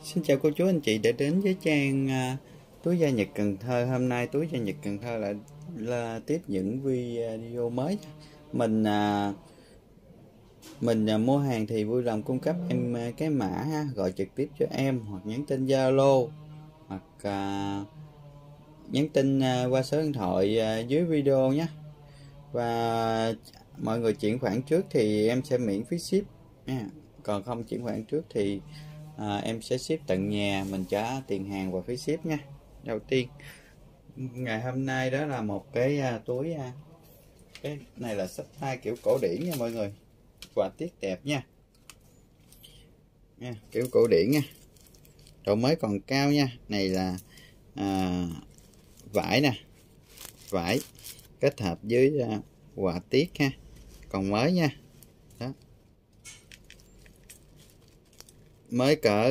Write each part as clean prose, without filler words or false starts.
Xin chào cô chú anh chị đã đến với trang túi da Nhật Cần Thơ. Hôm nay túi da Nhật Cần Thơ là tiếp những video mới. Mình mua hàng thì vui lòng cung cấp em cái mã ha, gọi trực tiếp cho em hoặc nhắn tin Zalo hoặc nhắn tin qua số điện thoại dưới video nhé. Và mọi người chuyển khoản trước thì em sẽ miễn phí ship nha. Còn không chuyển khoản trước thì em sẽ ship tận nhà, mình trả tiền hàng và phí ship nha. Đầu tiên ngày hôm nay đó là một cái túi, cái này là xách tay kiểu cổ điển nha mọi người, họa tiết đẹp nha, kiểu cổ điển nha, độ mới còn cao nha. Này là vải nè, vải kết hợp với họa tiết ha, còn mới nha. Đó, mới cỡ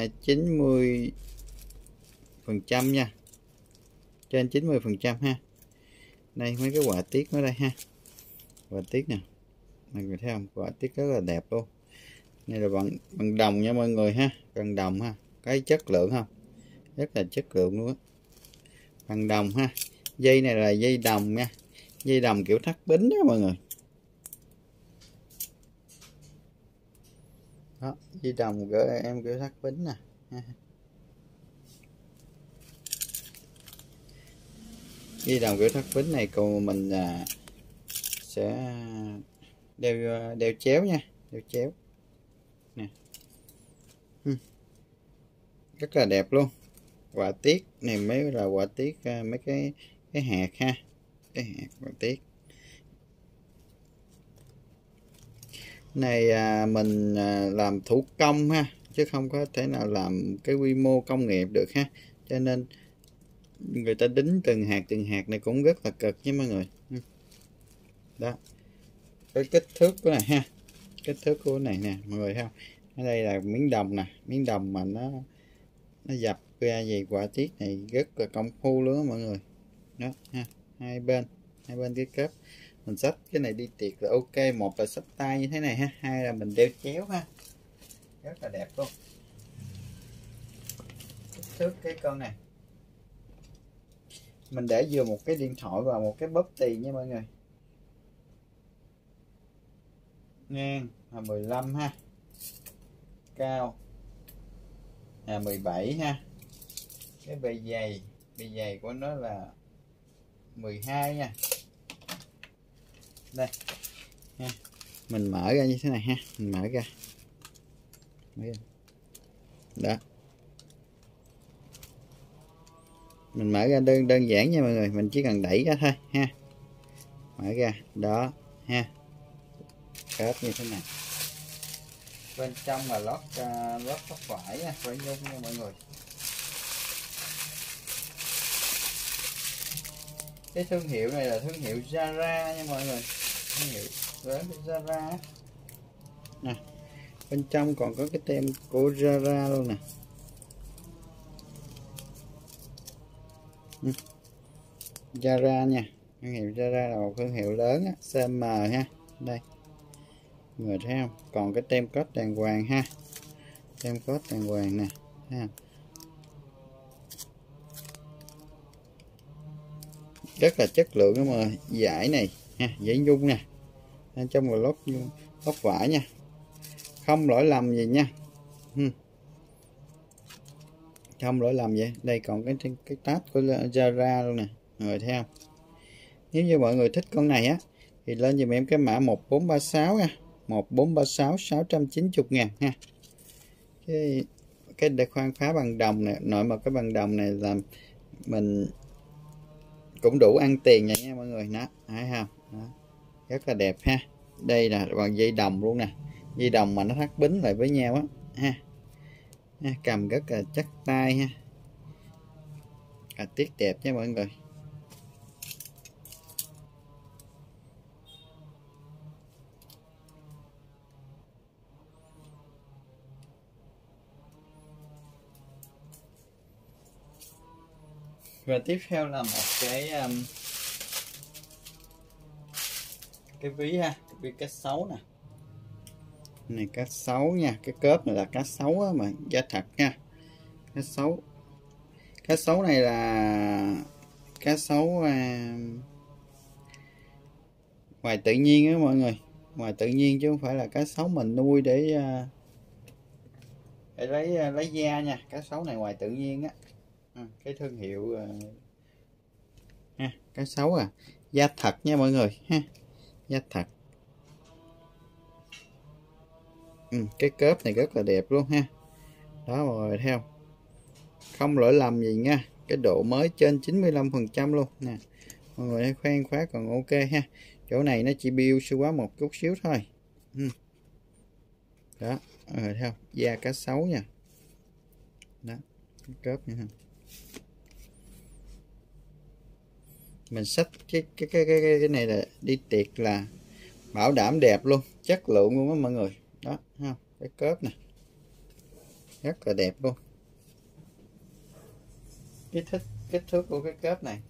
90% nha, trên 90% ha. Đây mấy cái họa tiết ở đây ha, họa tiết nè, mọi người thấy không, họa tiết rất là đẹp luôn. Đây là bằng đồng nha mọi người ha, bằng đồng ha, cái chất lượng không, rất là chất lượng luôn á, bằng đồng ha. Dây này là dây đồng nha, dây đồng kiểu thắt bính đó mọi người. Đó, dây đồng gửi em kiểu thắt bính nè. Dây đồng kiểu thắt bính này còn mình sẽ đeo chéo nha, đeo chéo nè. Rất là đẹp luôn. Họa tiết này mới là họa tiết mấy cái hạt ha, cái hạt họa tiết này mình làm thủ công ha, chứ không có thể nào làm cái quy mô công nghiệp được ha, cho nên người ta đính từng hạt này cũng rất là cực nha mọi người. Đó, cái kích thước của này ha, kích thước của này nè mọi người thấy không, ở đây là miếng đồng nè, miếng đồng mà nó dập ra gì, họa tiết này rất là công phu luôn đó mọi người. Đó ha, hai bên cái kết mình xách cái này đi tiệc là ok. Một là xách tay như thế này ha, hai là mình đeo chéo ha, rất là đẹp luôn. Kích thước cái con này mình để vừa một cái điện thoại và một cái bóp tiền nha mọi người. Ngang là 15 ha, cao là 17 ha. Cái bề dày của nó là 12 nha. Đây ha, mình mở ra như thế này ha, mình mở ra đó, mình mở ra đơn giản nha mọi người, mình chỉ cần đẩy ra thôi ha, mở ra đó ha, khớp như thế này. Bên trong là lót vải nha, vải nhung nha mọi người. Cái thương hiệu này là thương hiệu Zara nha mọi người, thương hiệu lớn của Zara nè. Bên trong còn có cái tem của Zara luôn nè. Zara nha, thương hiệu Zara là một thương hiệu lớn á, CM ha. Đây mọi người thấy không, còn cái tem code đàng hoàng ha, tem code đàng hoàng nè ha. Rất là chất lượng đó mà. Vải này ha, vải nhung nè, bên trong là lót vải nha, không lỗi lầm gì nha, không lỗi lầm vậy. Đây còn cái tag của Zara luôn nè mọi người thấy không. Nếu như mọi người thích con này á thì lên giùm em cái mã 1436 nha, 1436 690.000 ha. Cái khoan phá bằng đồng này, nội mà cái bằng đồng này làm mình cũng đủ ăn tiền vậy nha mọi người. Đó thấy không, đó, rất là đẹp ha. Đây là bằng dây đồng luôn nè, dây đồng mà nó thắt bính lại với nhau á ha. Cầm rất là chắc tay ha, tiết đẹp nha mọi người. Và tiếp theo là một cái ví ha, cái ví cá sấu nè. Này cá sấu nha, cái cớp này là cá sấu á mà, giá thật nha. Cá sấu. Cá sấu này là cá sấu ngoài tự nhiên á mọi người, ngoài tự nhiên chứ không phải là cá sấu mình nuôi để lấy da nha. Cá sấu này ngoài tự nhiên á. Cái thương hiệu cá sấu da thật nha mọi người ha, da thật. Cái cớp này rất là đẹp luôn ha. Đó mọi người thấy không, không lỗi lầm gì nha, cái độ mới trên 95% luôn nè. Mọi người hãy khoan khóa còn ok ha. Chỗ này nó chỉ biêu sư quá một chút xíu thôi. Đó thấy không, da cá sấu nha. Đó cái cớp nha. Mình xách cái này là đi tiệc là bảo đảm đẹp luôn, chất lượng luôn á mọi người. Đó thấy không, cái cớp nè rất là đẹp luôn. Kích thước của cái cớp này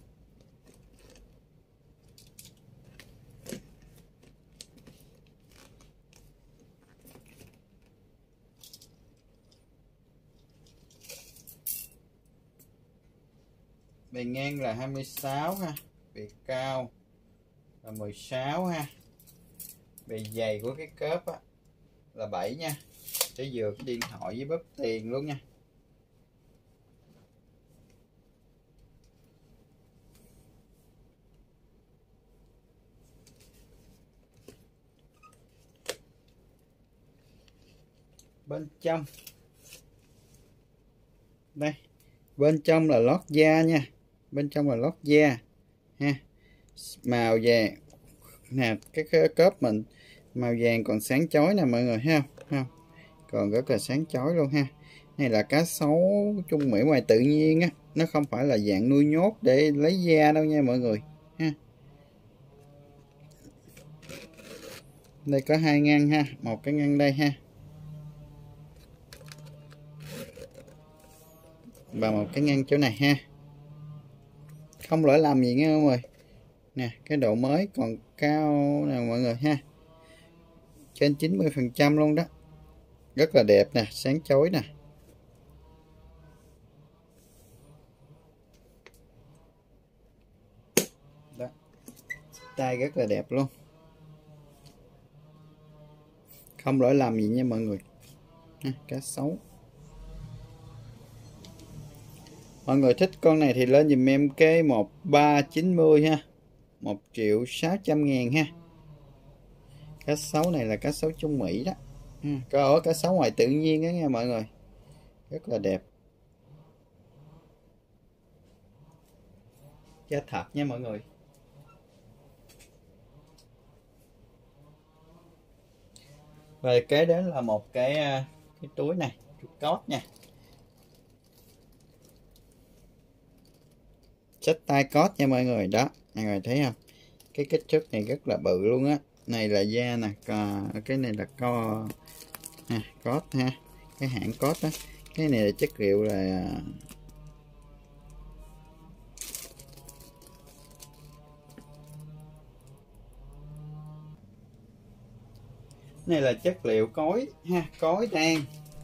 bề ngang là 26 ha, bề cao là 16 ha, bề dày của cái cớp là 7 nha, để vừa cái điện thoại với bóp tiền luôn nha. Bên trong đây, bên trong là lót da nha, bên trong là lót da ha, màu vàng nè. Cái cớp mình màu vàng còn sáng chói nè mọi người thấy không, còn rất là sáng chói luôn ha. Này là cá sấu Trung Mỹ ngoài tự nhiên á, nó không phải là dạng nuôi nhốt để lấy da đâu nha mọi người ha. Đây có 2 ngăn ha, một cái ngăn đây ha, và một cái ngăn chỗ này ha. Không lỗi lầm gì nghe mọi người nè, cái độ mới còn cao nè mọi người ha, trên 90% luôn đó, rất là đẹp nè, sáng chói nè. Đó, tay rất là đẹp luôn, không lỗi lầm gì nha mọi người ha. Cá sấu mọi người thích con này thì lên dùm em cái 1390 ha, 1.600.000 ha. Cá sấu này là cá sấu Trung Mỹ đó, có ở cá sấu ngoài tự nhiên đó nha mọi người, rất là đẹp, da thật nha mọi người. Và kế đến là một cái túi này, cốt nha, xách tay cốt nha mọi người. Đó mọi người thấy không, cái kích thước này rất là bự luôn á. Này là da nè, cái này là cốt ha, cái hãng cốt đó. Cái này là chất liệu là này là chất liệu cối ha, cối đan,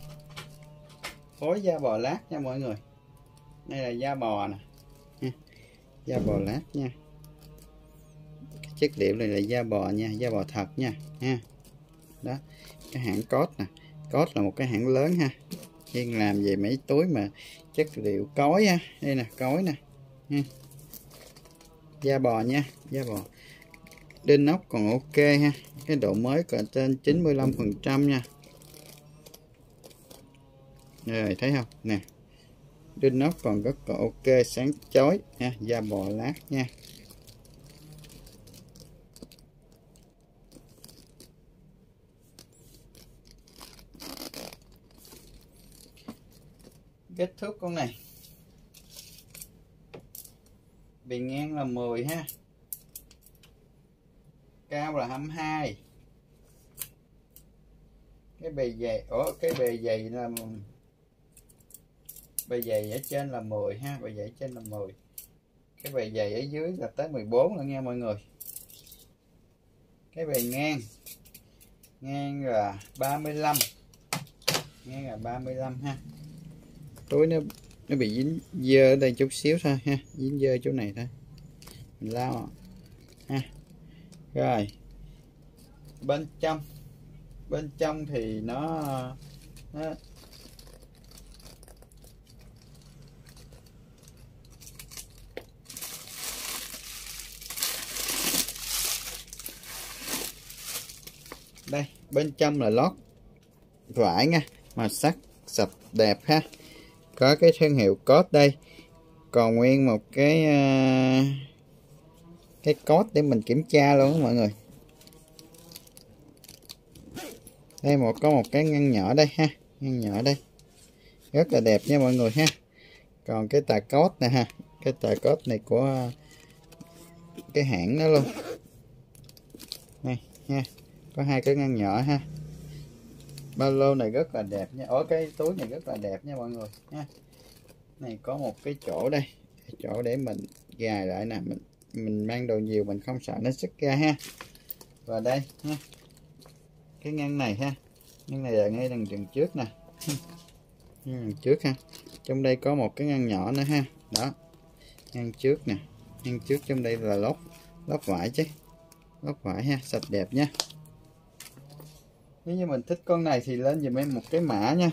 cối da bò lát nha mọi người. Đây là da bò nè ha, da bò lát nha. Cái chất liệu này là da bò nha, da bò thật nha ha. Đó cái hãng cốt nè, cốt là một cái hãng lớn ha, chuyên làm về mấy túi mà chất liệu cối ha. Đây nè, cối nè ha. Da bò nha, da bò, đinh ốc còn ok ha, cái độ mới còn trên 95% nha. Rồi thấy không nè, đinh ốc còn rất là ok, sáng chói nha, da bò lát nha. Kích thước con này bề ngang là 10 ha, cao là 22, cái bề dày cái bề dày là bề dày ở trên là 10 ha, bề dày ở trên là 10, cái bề dày ở dưới là tới 14 luôn nha mọi người. Cái bề ngang là 35, ngang là 35 ha. túi nó bị dính dơ ở đây chút xíu thôi ha, dính dơ chỗ này thôi mình lau ha. Rồi bên trong thì nó đây, bên trong là lót vải nha, màu sắc sạch đẹp ha, có cái thương hiệu code đây, còn nguyên một cái code để mình kiểm tra luôn đó mọi người. Đây có một cái ngăn nhỏ đây ha, ngăn nhỏ đây rất là đẹp nha mọi người ha. Còn cái tag code này ha, cái tag code này của cái hãng đó luôn này ha, có hai cái ngăn nhỏ ha. Ba lô này rất là đẹp nha, ở cái túi này rất là đẹp nha mọi người ha. Này có một cái chỗ đây, cái chỗ để mình gài lại nè, mình mang đồ nhiều mình không sợ nó xích ra ha. Và đây ha, cái ngăn này ha, ngăn này là ngay đằng trước nè, đằng trước ha. Trong đây có một cái ngăn nhỏ nữa ha, đó ngăn trước nè, ngăn trước trong đây là lót vải chứ, lót vải ha, sạch đẹp nha. Nếu như mình thích con này thì lên giùm em một cái mã nha,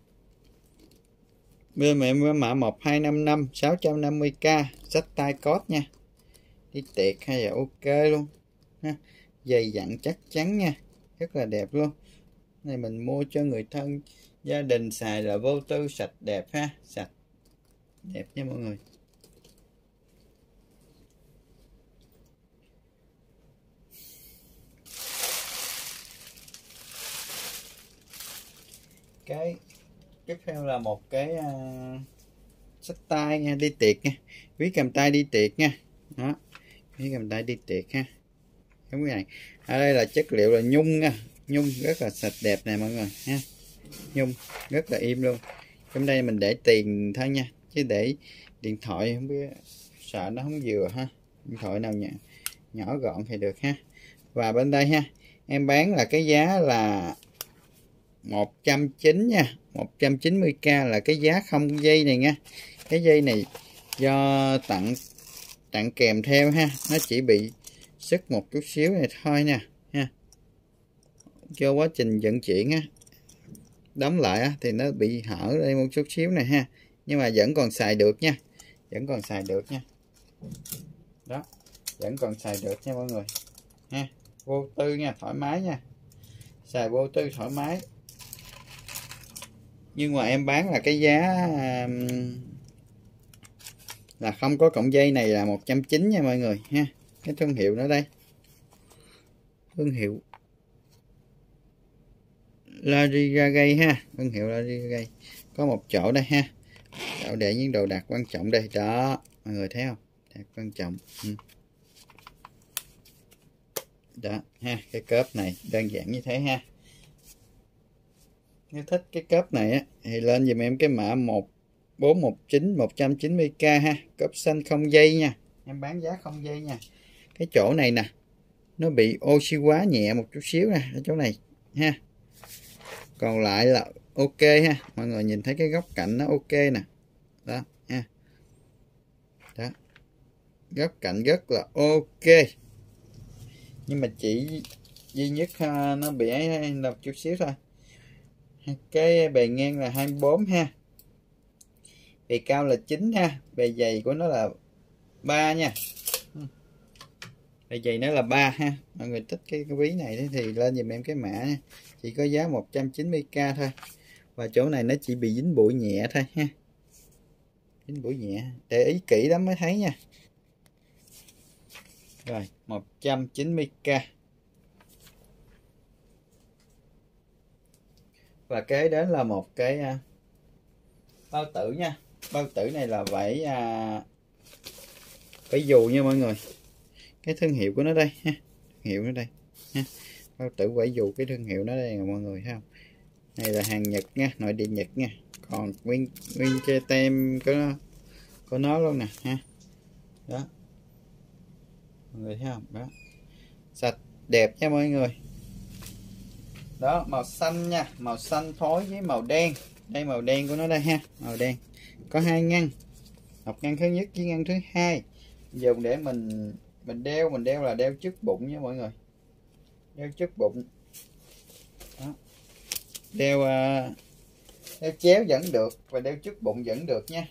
bên em mã 1255 650k, xách tay code nha, đi tiệc hay là ok luôn ha. Giày dặn chắc chắn nha, rất là đẹp luôn. Này mình mua cho người thân gia đình xài là vô tư, sạch đẹp ha, sạch đẹp nha mọi người. Cái tiếp theo là một cái xách tay nha, đi tiệc nha, ví cầm tay đi tiệc nha, đó ví cầm tay đi tiệc ha. Giống cái này ở đây là chất liệu là nhung nha, nhung rất là sạch đẹp này mọi người ha, nhung rất là im luôn. Trong đây mình để tiền thôi nha, chứ để điện thoại không biết, sợ nó không vừa ha, điện thoại nào nhỏ gọn thì được ha. Và bên đây ha, em bán là cái giá là 190 nha, 190k là cái giá không dây này nha. Cái dây này do tặng kèm theo ha, nó chỉ bị sức một chút xíu này thôi nha ha, cho quá trình vận chuyển á, đóng lại á, thì nó bị hở đây một chút xíu này ha, nhưng mà vẫn còn xài được nha, vẫn còn xài được nha, đó vẫn còn xài được nha mọi người ha. Vô tư nha, thoải mái nha, xài vô tư thoải mái. Nhưng mà em bán là cái giá là không có cọng dây này là 190 nha mọi người ha. Cái thương hiệu nó đây, thương hiệu Larigay ha, thương hiệu Larigay. Có một chỗ đây ha, chỗ để những đồ đạc quan trọng đây, đó mọi người thấy không, đạc quan trọng. Đó ha, cái cớp này đơn giản như thế ha. Nếu thích cái cớp này á thì lên dùm em cái mã 1419 190k ha, cớp xanh không dây nha, em bán giá không dây nha. Cái chỗ này nè, nó bị oxy hóa nhẹ một chút xíu nè ở chỗ này ha, còn lại là ok ha. Mọi người nhìn thấy cái góc cạnh nó ok nè, đó ha, đó góc cạnh rất là ok, nhưng mà chỉ duy nhất nó bị ấy một chút xíu thôi. Cái bề ngang là 24 ha, bề cao là 9 ha, bề dày của nó là 3 nha, bề dày nó là 3 ha. Mọi người thích cái ví này thì lên giùm em cái mã nha, chỉ có giá 190k thôi. Và chỗ này nó chỉ bị dính bụi nhẹ thôi ha, dính bụi nhẹ, để ý kỹ lắm mới thấy nha. Rồi 190k. Và kế đến là một cái bao tử nha, bao tử này là vải dù nha mọi người, cái thương hiệu của nó đây ha, thương hiệu nó đây ha, bao tử vải dù, cái thương hiệu nó đây nè mọi người thấy không. Này là hàng Nhật nha, nội địa Nhật nha, còn nguyên cái tem của nó luôn nè ha, đó mọi người thấy không, đó sạch đẹp nha mọi người. Đó màu xanh nha, màu xanh phối với màu đen Đây màu đen của nó đây ha, màu đen. Có 2 ngăn, một ngăn thứ nhất với ngăn thứ hai, dùng để mình đeo. Mình đeo là đeo trước bụng nha mọi người, đeo trước bụng đó. Đeo chéo vẫn được và đeo trước bụng vẫn được nha.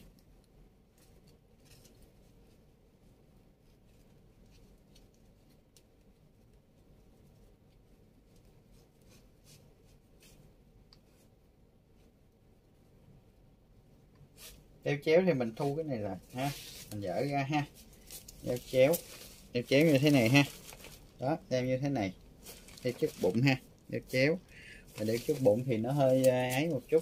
Đeo chéo thì mình thu cái này lại ha, mình dỡ ra ha. Đeo chéo như thế này ha, đó, đeo như thế này, đeo trước bụng ha, đeo chéo. Và đeo trước bụng thì nó hơi ấy một chút.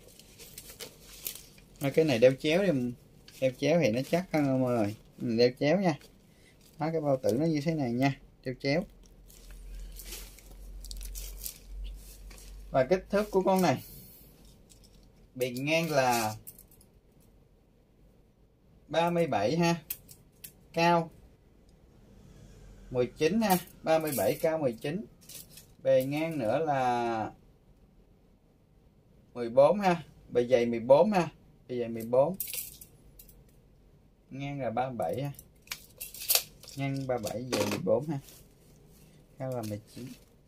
Cái này đeo chéo thì nó chắc hơn mọi người. Mình đeo chéo nha. Đó, cái bao tử nó như thế này nha, đeo chéo. Và kích thước của con này, bề ngang là 37 ha, cao 19 ha, 37 cao 19. Bề ngang nữa là 14 ha, bề dày 14 ha, bề dày 14. Ngang là 37 ha, ngang 37 dày 14 ha, cao là 19.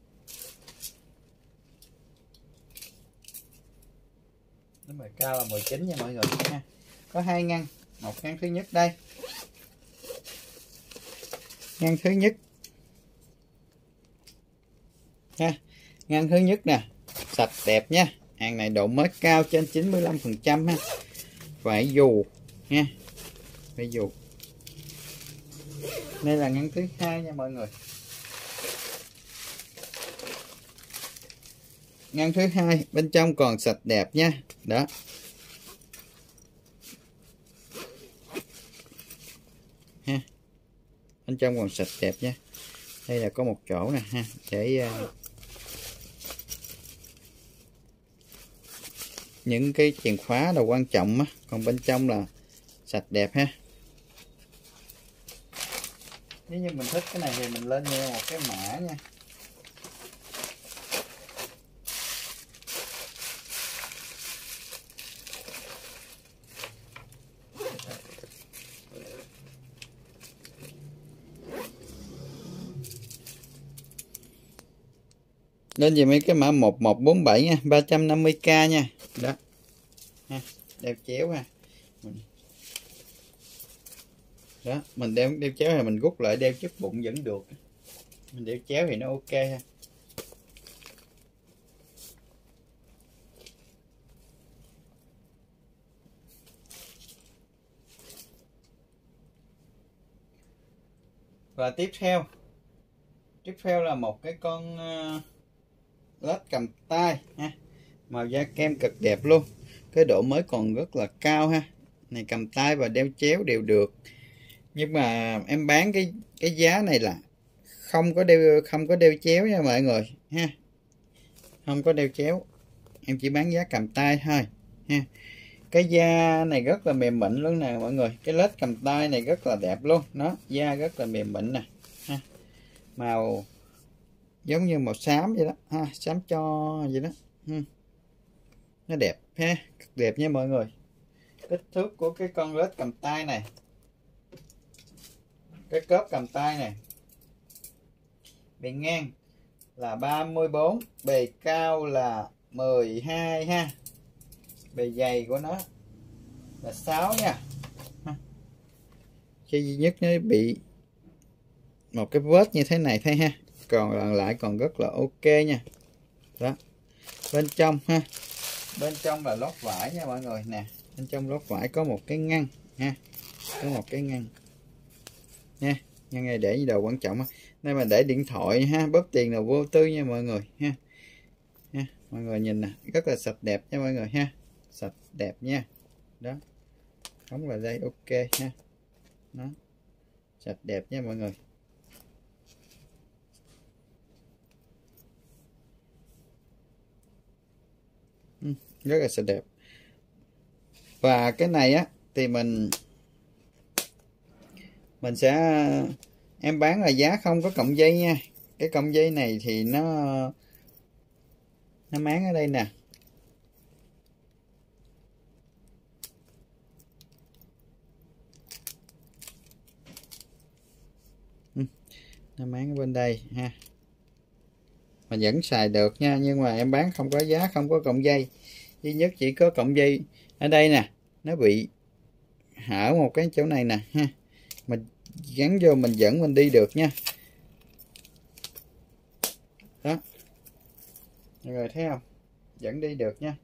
Nếu mà cao là 19 nha mọi người ha. Có 2 ngăn, một ngăn thứ nhất đây, ngăn thứ nhất ha, ngăn thứ nhất nè, sạch đẹp nha. Hàng này độ mới cao trên 95% ha. Vải dù nha, vải dù. Đây là ngăn thứ hai nha mọi người. Ngăn thứ hai bên trong còn sạch đẹp nha, đó. Ha, bên trong còn sạch đẹp nha. Đây là có một chỗ nè ha, để những cái chìa khóa đồ quan trọng á, còn bên trong là sạch đẹp ha. Nếu như mình thích cái này thì mình lên nha một cái mã nha. Lên về mấy cái mã 1147 nha, 350k nha. Đó ha, đeo chéo ha. Đó, mình đeo chéo thì mình rút lại đeo trước bụng vẫn được. Mình đeo chéo thì nó ok ha. Và tiếp theo là một cái con led cầm tay ha, màu da kem cực đẹp luôn, cái độ mới còn rất là cao ha. Này cầm tay và đeo chéo đều được, nhưng mà em bán cái giá này là không có đeo chéo nha mọi người ha, không có đeo chéo, em chỉ bán giá cầm tay thôi ha. Cái da này rất là mềm mịn luôn nè mọi người, cái led cầm tay này rất là đẹp luôn, nó da rất là mềm mịn nè ha. Màu giống như màu xám vậy đó ha, xám cho vậy đó. Nó đẹp ha, cực đẹp nha mọi người. Kích thước của cái con led cầm tay này, cái cớp cầm tay này, bề ngang là 34, bề cao là 12 ha, bề dày của nó là 6 nha. Cái duy nhất nó bị một cái vết như thế này thôi ha, còn lại còn rất là ok nha. Đó, bên trong ha, bên trong là lót vải nha mọi người nè, bên trong lót vải có một cái ngăn ha, có một cái ngăn nha. Ngăn này để đồ quan trọng, đây mà để điện thoại ha, bóp tiền là vô tư nha mọi người ha. Mọi người nhìn nè, rất là sạch đẹp nha mọi người ha, sạch đẹp nha. Đó, đóng vào đây ok ha, đó, sạch đẹp nha mọi người. Rất là sạch đẹp. Và cái này á thì mình sẽ em bán là giá không có cộng dây nha. Cái cộng dây này thì nó máng ở đây nè, nó máng ở bên đây ha, mà vẫn xài được nha, nhưng mà em bán không có giá, không có cọng dây, duy nhất chỉ có cọng dây ở đây nè, nó bị hở một cái chỗ này nè ha, mình gắn vô mình dẫn mình đi được nha. Đó, rồi thấy không, vẫn đi được nha.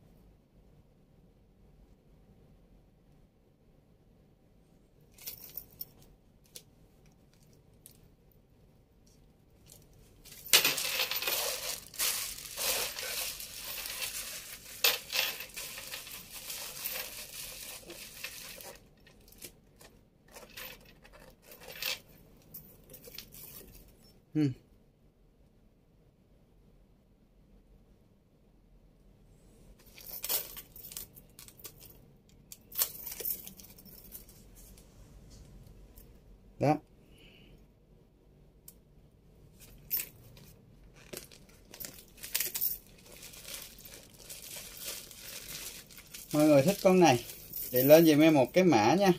Đó, mọi người thích con này thì lên giùm em một cái mã nha.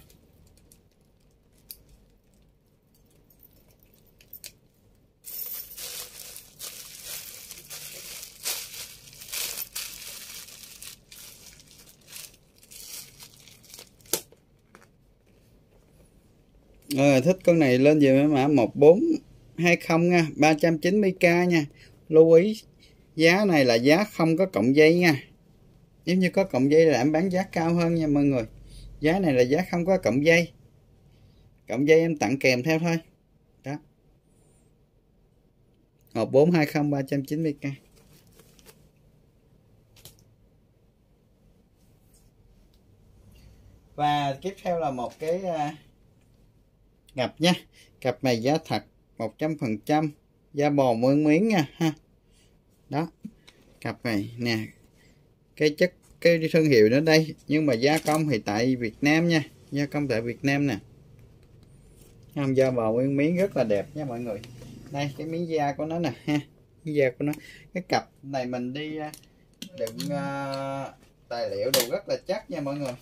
Thích con này lên giùm em mã 1420 nha, 390k nha. Lưu ý giá này là giá không có cọng dây nha, nếu như có cọng dây là em bán giá cao hơn nha mọi người. Giá này là giá không có cọng dây, cọng dây em tặng kèm theo thôi. Đó, 1420 390k. Và tiếp theo là một cái cặp nha. Cặp này giá thật 100%, da bò nguyên miếng nha ha. Đó, cặp này nè, cái thương hiệu nó đây, nhưng mà gia công thì tại Việt Nam nha, gia công tại Việt Nam nè. Không, da bò nguyên miếng rất là đẹp nha mọi người. Đây cái miếng da của nó nè ha, miếng da của nó. Cái cặp này mình đi đựng tài liệu đồ rất là chắc nha mọi người.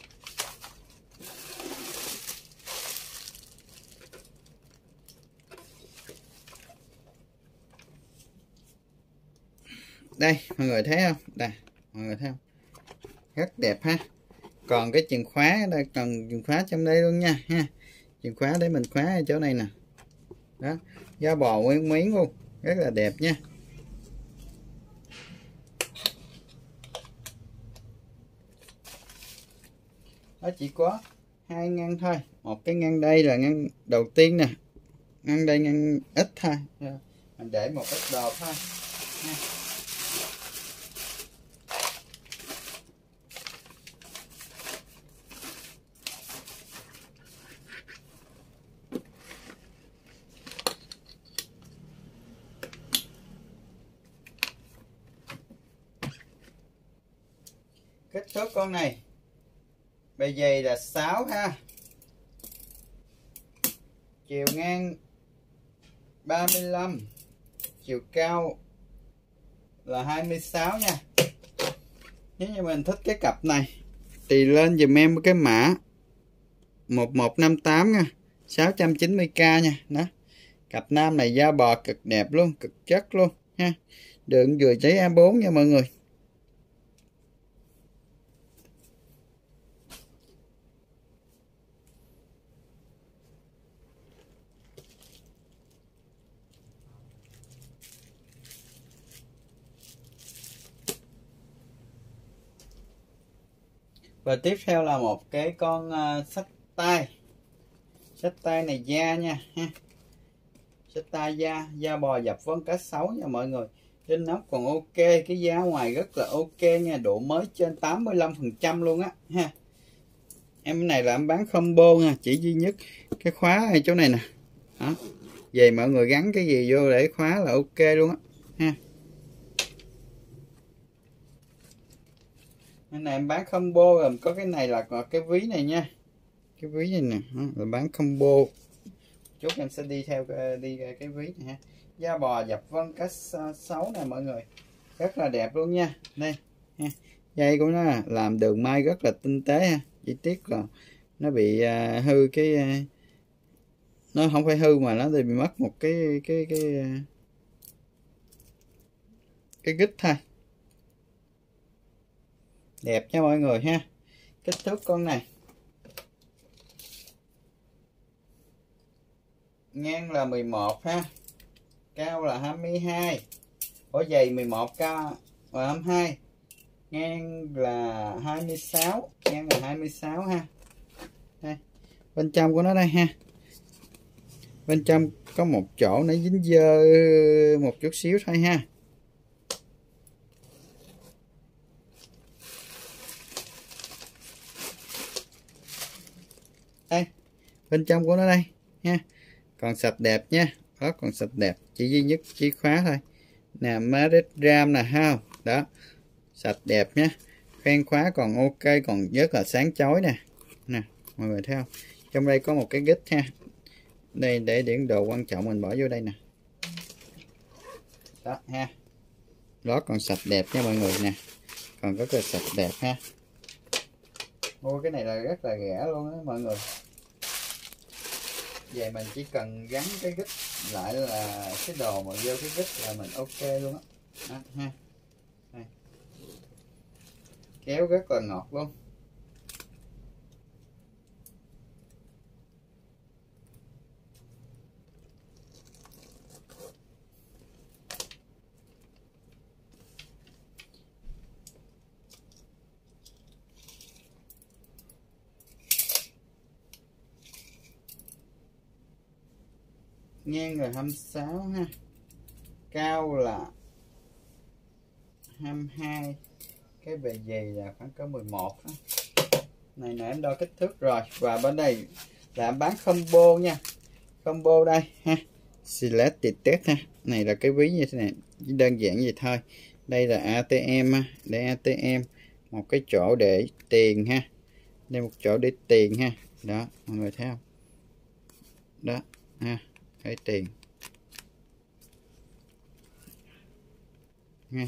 Đây mọi người thấy không, đây mọi người thấy không, rất đẹp ha. Còn cái chìa khóa đây, còn chìa khóa trong đây luôn nha ha, chìa khóa để mình khóa ở chỗ này nè. Đó, da bò nguyên miếng luôn, rất là đẹp nha. Nó chỉ có 2 ngăn thôi, một cái ngăn đây là ngăn đầu tiên nè, ngăn đây ngăn ít thôi, mình để một ít đồ thôi nha. Kích thước con này bề dày là 6 ha, chiều ngang 35, chiều cao là 26 nha. Nếu như mình thích cái cặp này thì lên dùm em cái mã 1158 nha, 690k nha. Đó, cặp nam này da bò cực đẹp luôn, cực chất luôn ha, đường vừa giấy A4 nha mọi người. Và tiếp theo là một cái con xách tay này da nha ha, xách tay da bò dập vân cá sấu nha mọi người. Trên nóc còn ok, cái giá ngoài rất là ok nha, độ mới trên 85% luôn á ha. Em này là em bán combo nha, chỉ duy nhất cái khóa ở chỗ này nè. Đó, về mọi người gắn cái gì vô để khóa là ok luôn á ha. Cái này em bán combo rồi, có cái này là cái ví này nha, cái ví này nè, là bán combo. Chút em sẽ đi theo cái ví này ha. Da bò dập vân cá sấu nè mọi người, rất là đẹp luôn nha. Đây ha, dây của nó làm đường may rất là tinh tế ha, chi tiết là nó bị hư cái nó không phải hư mà nó thì bị mất một cái gít thôi. Đẹp nha mọi người ha. Kích thước con này ngang là 11 ha, cao là 22, dày 11, cao và 22, ngang là 26, ngang là 26 ha. Đây, bên trong của nó đây ha, bên trong có một chỗ nó dính dơ một chút xíu thôi ha. Đây, bên trong của nó đây ha, còn sạch đẹp nha, đó còn sạch đẹp, chỉ duy nhất chìa khóa thôi nè, Maret RAM nè ha, đó sạch đẹp nhé, khoen khóa còn ok, còn rất là sáng chói nè. Nè mọi người thấy không, trong đây có một cái gít ha, đây để điển đồ quan trọng mình bỏ vô đây nè, đó ha, đó còn sạch đẹp nha mọi người nè, còn rất là sạch đẹp ha. Mua cái này là rất là rẻ luôn á mọi người. Vậy mình chỉ cần gắn cái gít lại là cái đồ mà vô cái gít là mình ok luôn á. Đó, ha. Đây. Kéo rất là ngọt luôn. Ngang là 26 ha, cao là 22, cái bề dày là khoảng có 11 ha. Này nè em đo kích thước rồi. Và bên đây là em bán combo nha, combo đây ha, selected test ha. Này là cái ví như thế này, đơn giản vậy thôi. Đây là ATM ha, để ATM, một cái chỗ để tiền ha, đây một chỗ để tiền ha, đó mọi người thấy không, đó ha, cái tiền ha.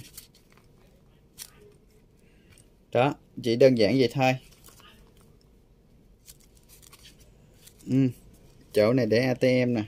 Đó chỉ đơn giản vậy thôi. Chỗ này để ATM nè,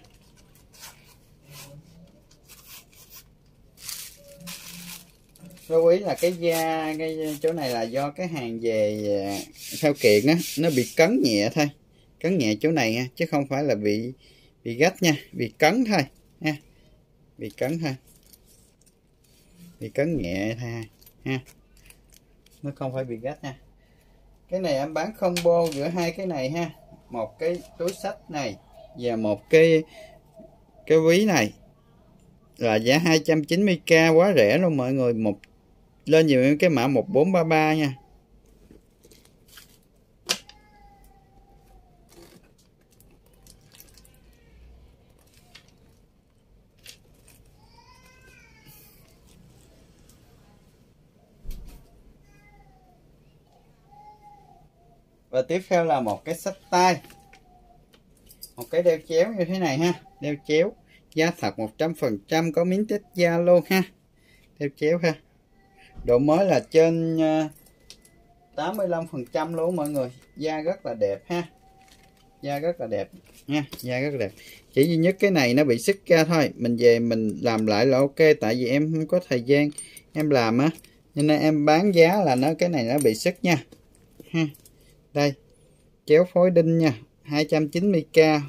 lưu ý là cái chỗ này là do cái hàng về theo kiện á, nó bị cấn nhẹ thôi, cấn nhẹ chỗ này nha, chứ không phải là bị gách nha, bị cấn thôi ha, bị cấn thôi, bị cấn nhẹ thôi ha, nó không phải bị gách nha. Cái này em bán combo giữa hai cái này ha, một cái túi xách này và một cái ví này là giá 290k, quá rẻ luôn mọi người. Một lên nhiều cái mã 1433 nha. Và tiếp theo là một cái xách tay, một cái đeo chéo như thế này ha, đeo chéo da thật 100%, có miếng tết da luôn ha, đeo chéo ha, độ mới là trên 85% luôn mọi người, da rất là đẹp ha, da rất là đẹp nha, da rất là đẹp. Chỉ duy nhất cái này nó bị xức ra thôi, mình về mình làm lại là ok, tại vì em không có thời gian em làm á, nên em bán giá là cái này nó bị xức nha ha. Đây chéo phối đinh nha, 290k,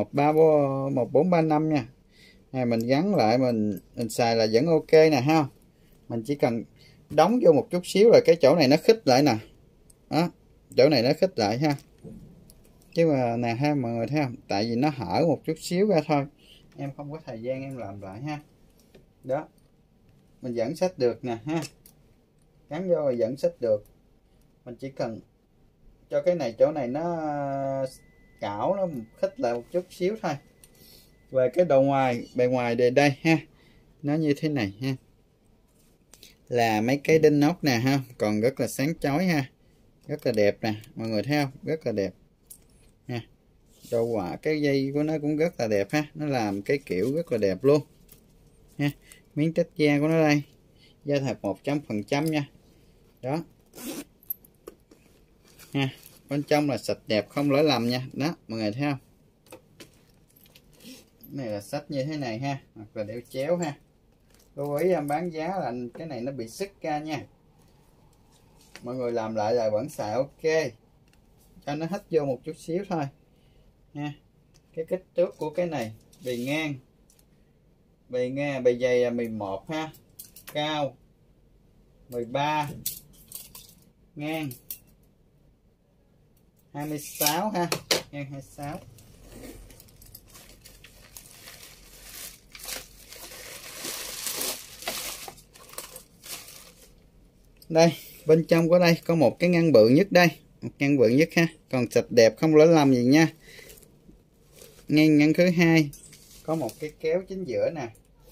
1435 nha. Này mình gắn lại mình xài là vẫn ok nè ha. Mình chỉ cần đóng vô một chút xíu là cái chỗ này nó khít lại nè, đó chỗ này nó khít lại ha, chứ mà nè ha mọi người thấy không, tại vì nó hở một chút xíu ra thôi, em không có thời gian em làm lại ha. Đó mình vẫn xách được nè ha, gắn vô rồi vẫn xách được. Mình chỉ cần cho cái này chỗ này nó cảo, nó khít lại một chút xíu thôi. Về cái đầu ngoài, bề ngoài đây ha, nó như thế này ha, là mấy cái đinh ốc nè ha, còn rất là sáng chói ha, rất là đẹp nè mọi người thấy không, rất là đẹp nha. Đầu quả cái dây của nó cũng rất là đẹp ha, nó làm cái kiểu rất là đẹp luôn ha. Miếng tết da của nó đây, da thật 100% nha, đó ha, bên trong là sạch đẹp không lỗi lầm nha, đó mọi người thấy không, Này là xách như thế này ha, hoặc là đeo chéo ha. Lưu ý em bán giá là cái này nó bị xức ra nha. Mọi người làm lại là vẫn xài ok, cho nó hít vô một chút xíu thôi nha. Cái kích thước của cái này, bề ngang, bề dày là 11 ha, cao 13, ngang 26 ha, ngang 26. Đây, bên trong của đây có một cái ngăn bự nhất đây, một ngăn bự nhất ha, còn sạch đẹp không lỗi lầm gì nha. Ngăn thứ hai có một cái kéo chính giữa nè.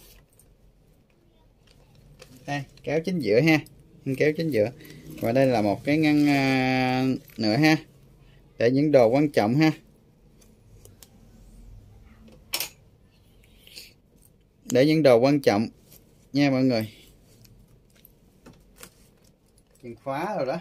Đây, kéo chính giữa ha, kéo chính giữa. Và đây là một cái ngăn nữa ha, để những đồ quan trọng ha. Để những đồ quan trọng nha mọi người. Chìa khóa rồi đó.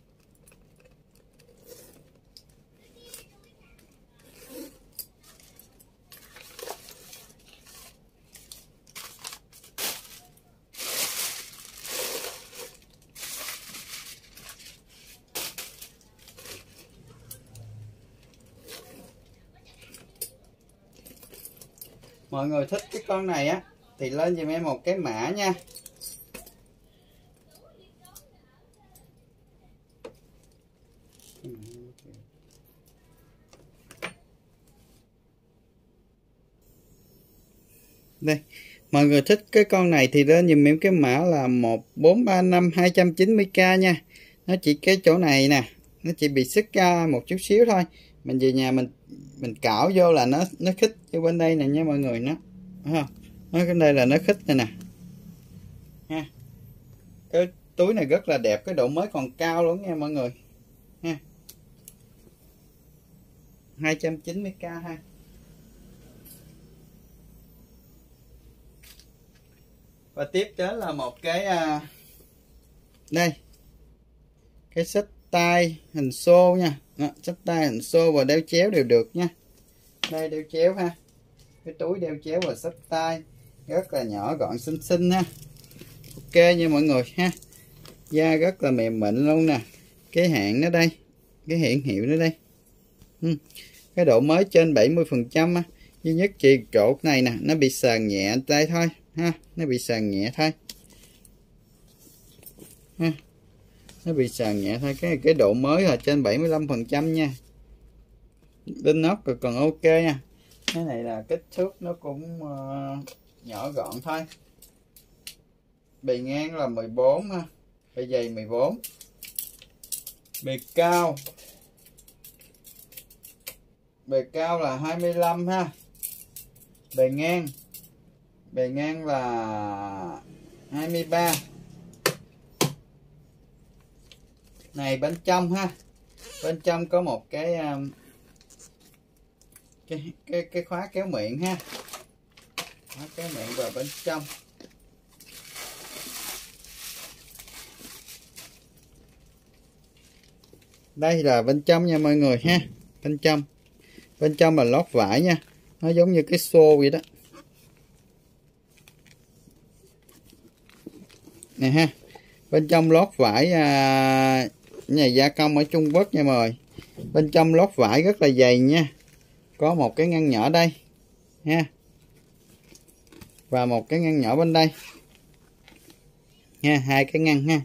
Mọi người thích cái con này á thì lên giùm em một cái mã nha. Đây, mọi người thích cái con này thì lên giùm em cái mã là 1435 290k nha. Nó chỉ cái chỗ này nè, nó chỉ bị xức ra một chút xíu thôi. Mình về nhà mình cạo vô là nó khít cho bên đây nè nha mọi người, nó thấy không? Nó cái đây là nó khít này nè. Ha. Cái túi này rất là đẹp, cái độ mới còn cao luôn nha mọi người. Ha. 290k ha. Và tiếp đến là một cái đây, cái xách tay hình xô nha. Đó, xách tay hình xô và đeo chéo đều được nha. Đây đeo chéo ha, cái túi đeo chéo và xách tay rất là nhỏ gọn xinh xinh ha. Ok nha mọi người ha. Da rất là mềm mịn luôn nè. Cái hạn nó đây, cái hiện hiệu nó đây. Cái độ mới trên 70% á. Duy nhất chỉ chỗ này nè, nó bị sờn nhẹ tay thôi ha, nó bị sờn nhẹ thôi ha. Nó bị sờn nhẹ thôi, cái độ mới là trên 75% nha. Đinh nóc còn ok nha. Cái này là kích thước nó cũng nhỏ gọn thôi. Bề ngang là 14 ha, bề dày 14, bề cao là 25 ha, bề ngang là 23. Này bên trong ha, bên trong có một cái khóa kéo miệng ha, khóa kéo miệng vào bên trong. Đây là bên trong nha mọi người ha. Bên trong là lót vải nha, nó giống như cái xô vậy đó nè ha. Bên trong lót vải nhà gia công ở Trung Quốc nha mọi người. Bên trong lót vải rất là dày nha. Có một cái ngăn nhỏ đây ha, và một cái ngăn nhỏ bên đây nha, hai cái ngăn ha.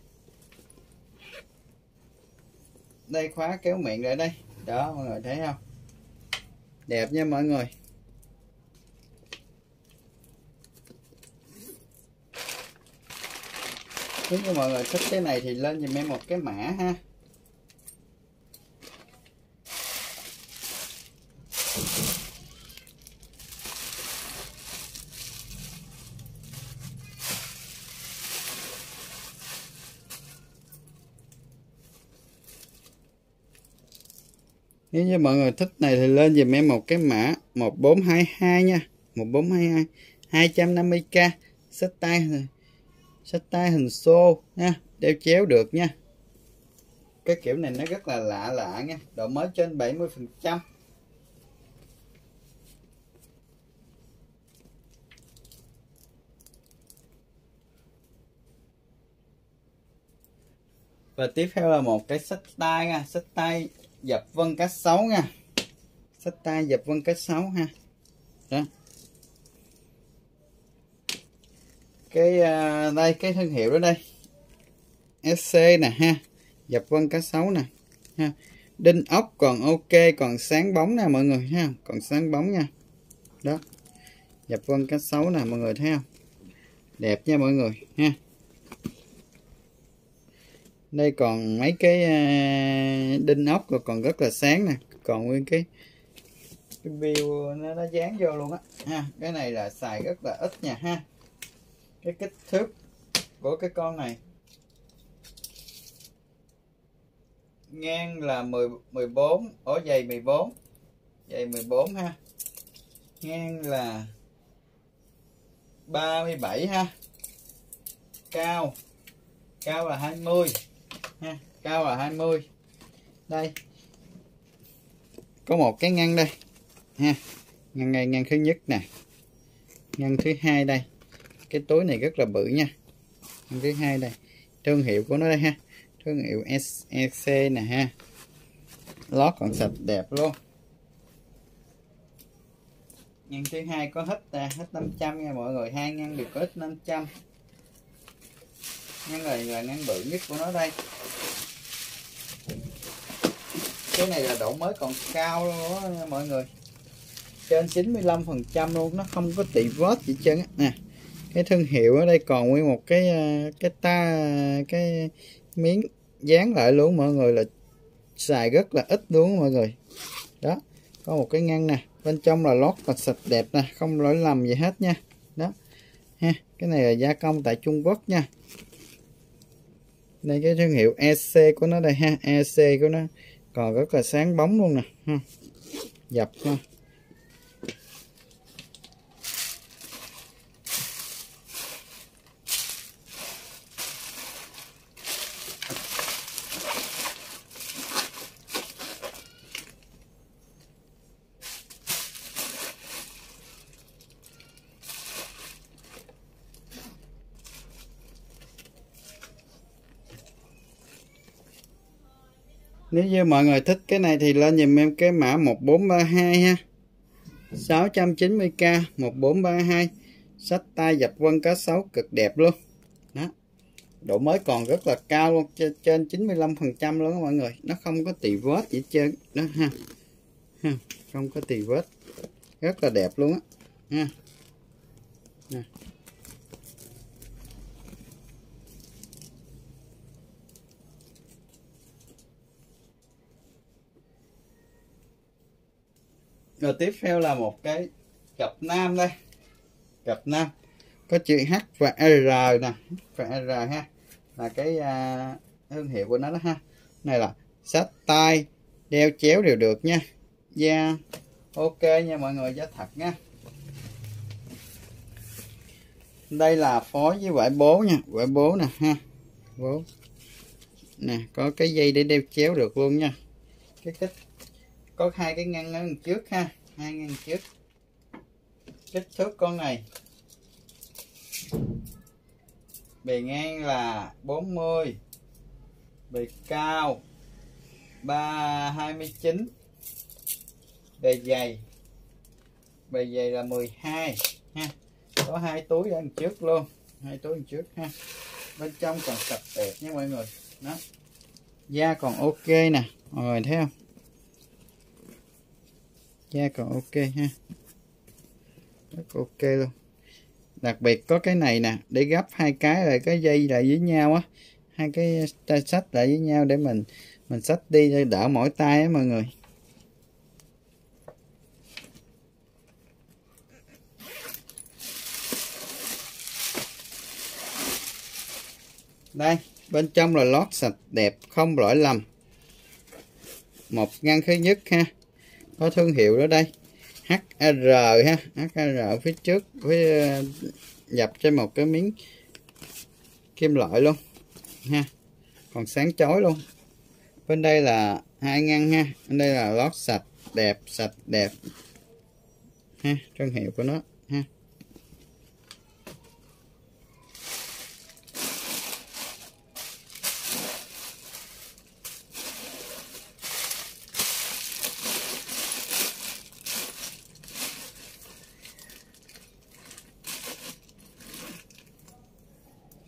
Đây khóa kéo miệng lại đây đó, mọi người thấy không, đẹp nha mọi người. Nếu như mọi người thích cái này thì lên giùm em một cái mã ha. Nếu như mọi người thích này thì lên giùm em một cái mã 1422 nha, 1422 250k, xách tay hình xô nha, đeo chéo được nha. Cái kiểu này nó rất là lạ nha, độ mới trên 70%. Và tiếp theo là một cái xách tay nha, xách tay dập vân cá sấu nha, xách tay dập vân cá sấu ha. Đó, cái đây cái thương hiệu đó đây, SC nè ha, dập vân cá sấu nè ha. Đinh ốc còn ok, còn sáng bóng nè mọi người ha, còn sáng bóng nha. Đó, dập vân cá sấu nè mọi người thấy không, đẹp nha mọi người ha. Đây còn mấy cái đinh ốc rồi còn rất là sáng nè, còn nguyên cái view nó dán vô luôn á ha. Cái này là xài rất là ít nha ha. Cái kích thước của cái con này ngang là 14, dày 14, dày 14 ha, ngang là 37 ha, cao là 20 ha, cao là 20. Đây có một cái ngăn đây ha, ngăn này, ngăn thứ nhất nè, ngăn thứ hai đây, cái túi này rất là bự nha. Ngăn thứ hai đây, thương hiệu của nó đây ha, thương hiệu SEC nè ha, lót còn sạch đẹp luôn. Ngăn thứ hai có hết 500 nha mọi người, hai ngăn đều có hết 500. Ngăn này là ngăn bự nhất của nó đây. Cái này là độ mới còn cao luôn đó mọi người, trên 95% luôn, nó không có tị vết gì trơn á nè. Cái thương hiệu ở đây còn nguyên một cái miếng dán lại luôn mọi người, là xài rất là ít luôn mọi người. Đó, có một cái ngăn nè, bên trong là lót và sạch đẹp nè, không lỗi lầm gì hết nha. Đó ha, cái này là gia công tại Trung Quốc nha. Đây cái thương hiệu EC của nó đây ha, EC của nó còn rất là sáng bóng luôn nè ha. Dập ha. Nếu như mọi người thích cái này thì lên giùm em cái mã 1432 ha, 690k 1432, xách tay dập vân cá sấu cực đẹp luôn. Đó, độ mới còn rất là cao luôn, trên 95% luôn đó mọi người, nó không có tì vết gì hết trơn đó ha. Không có tì vết, rất là đẹp luôn á ha. Nè. Rồi tiếp theo là một cái cặp nam đây, cặp nam có chữ H và R nè, H và R ha, là cái thương hiệu của nó đó ha. Này là xách tay đeo chéo đều được nha, da ok nha mọi người, da thật nha. Đây là phối với vải bố nha, vải bố nè ha, bố nè, có cái dây để đeo chéo được luôn nha. Cái kích có hai cái ngăn ở trước ha, hai ngăn trước. Kích thước con này bề ngang là 40, bề cao 329, bề dày là 12 ha. Có hai túi ở đằng trước luôn, hai túi đằng trước ha. Bên trong còn sạch đẹp nha mọi người. Đó, da còn ok nè mọi người thấy không, da còn ok ha, rất ok luôn. Đặc biệt có cái này nè, để gấp hai cái lại cái dây lại với nhau á, hai cái tay sách lại với nhau để mình xách đi để đỡ mỏi tay á mọi người. Đây, bên trong là lót sạch đẹp, không lỗi lầm. Một ngăn thứ nhất ha, có thương hiệu đó đây, HR ha, HR ở phía trước với dập trên một cái miếng kim loại luôn ha, còn sáng chói luôn. Bên đây là hai ngăn ha, bên đây là lót sạch đẹp ha, thương hiệu của nó ha.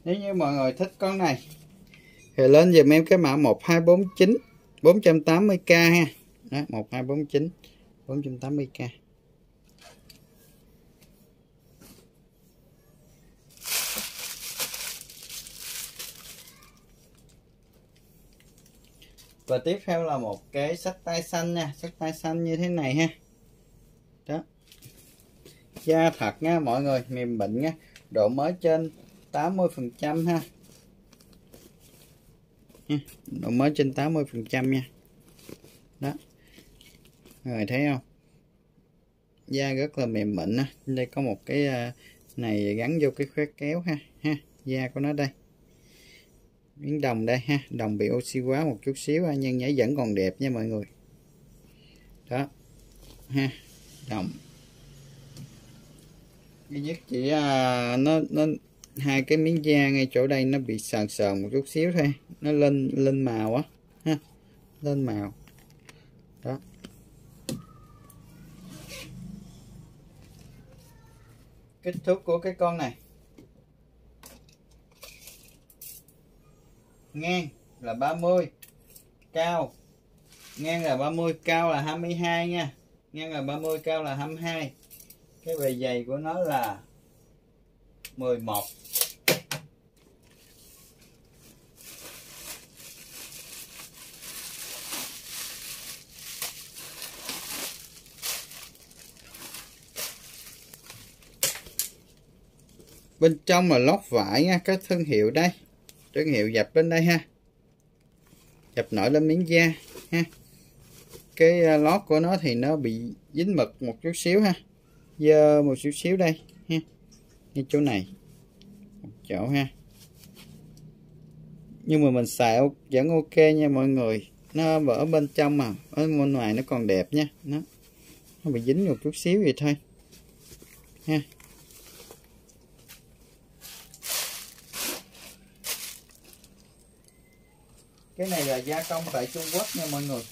Nếu như mọi người thích con này thì lên giùm em cái mã 1249 480k ha. Đó, 1249 480k. Và tiếp theo là một cái xách tay xanh nha, xách tay xanh như thế này ha. Đó. Da thật nha mọi người, mềm mịn nha, độ mới trên 80% ha. Độ mới trên 80% nha. Đó. Mọi người thấy không? Da rất là mềm mịn á. Đây có một cái này gắn vô cái khóa kéo ha, da của nó đây. Miếng đồng đây ha, đồng bị oxy hóa một chút xíu nhưng nhảy vẫn còn đẹp nha mọi người. Đó ha, đồng duy nhất chỉ nó hai cái miếng da ngay chỗ đây nó bị sờn sờn một chút xíu thôi, nó lên màu á ha, lên màu. Đó. Kích thước của cái con này ngang là 30, cao ngang là 30, cao là 22 nha, ngang là 30, cao là 22. Cái bề dày của nó là 11. Bên trong là lót vải nha, cái thương hiệu đây, thương hiệu dập lên đây ha, dập nổi lên miếng da ha. Cái lót của nó thì nó bị dính mực một chút xíu ha, dơ một chút xíu đây ha, ngay chỗ này một chỗ ha, nhưng mà mình xài vẫn ok nha mọi người. Nó ở bên trong mà ở bên ngoài nó còn đẹp nha, nó bị dính một chút xíu vậy thôi ha. Cái này là gia công tại Trung Quốc nha mọi người.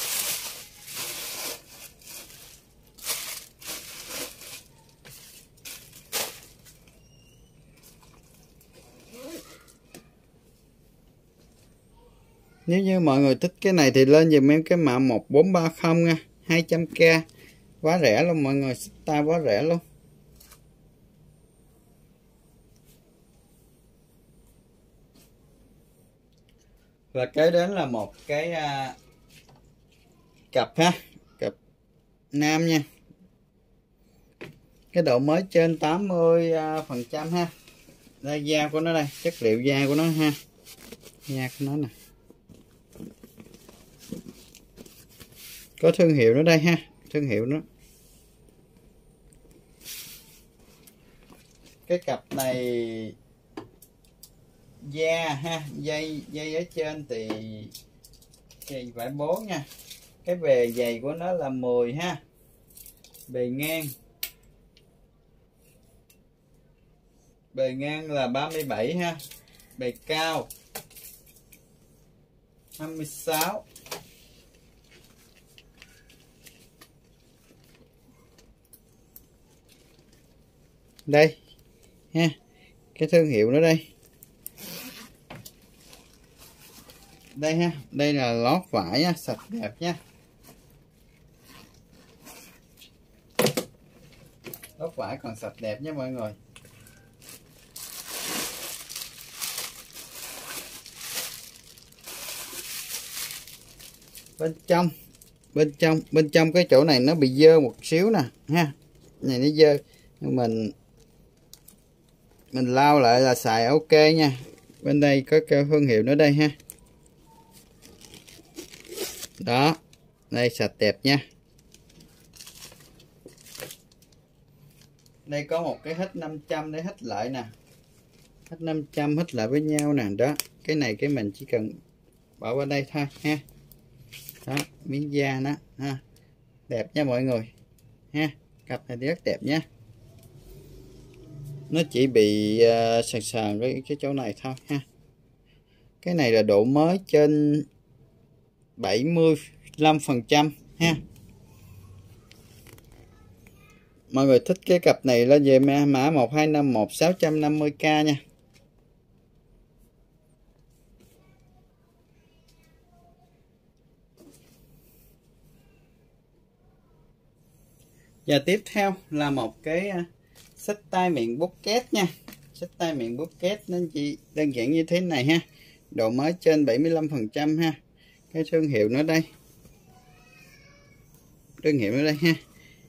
Nếu như mọi người thích cái này thì lên giùm em cái mã 1430 nha, 200k. Quá rẻ luôn mọi người, ta quá rẻ luôn. Và kế đến là một cái cặp ha, cặp nam nha. Cái độ mới trên 80% ha. Đây da của nó đây, chất liệu da của nó ha. Da của nó nè. Có thương hiệu nó đây ha, thương hiệu nó. Cái cặp này da ha, dây ở trên thì vải 4 nha. Cái bề dày của nó là 10 ha. Bề ngang là 37 ha. Bề cao 26. Đây ha, cái thương hiệu nó đây. Đây ha, đây là lót vải nha, sạch đẹp nha. Lót vải còn sạch đẹp nha mọi người. Bên trong cái chỗ này nó bị dơ một xíu nè ha. Này nó dơ, mình lau lại là xài ok nha. Bên đây có cái thương hiệu nữa đây ha. Đó, đây sạch đẹp nha. Đây có một cái hít 500 để hít lại nè. Hít 500 hít lại với nhau nè. Đó, cái này cái mình chỉ cần bỏ qua đây thôi ha. Đó, miếng da nó ha. Đẹp nha mọi người ha. Cặp này rất đẹp nha. Nó chỉ bị sờn sờn cái chỗ này thôi ha. Cái này là độ mới trên 75% ha. Mọi người thích cái cặp này lên về mã 1251 650k nha. Và tiếp theo là một cái xách tay miệng bucket nha. Xách tay miệng bucket nó chỉ đơn giản như thế này ha. Độ mới trên 75% ha. Cái thương hiệu nó đây. Thương hiệu nó đây ha.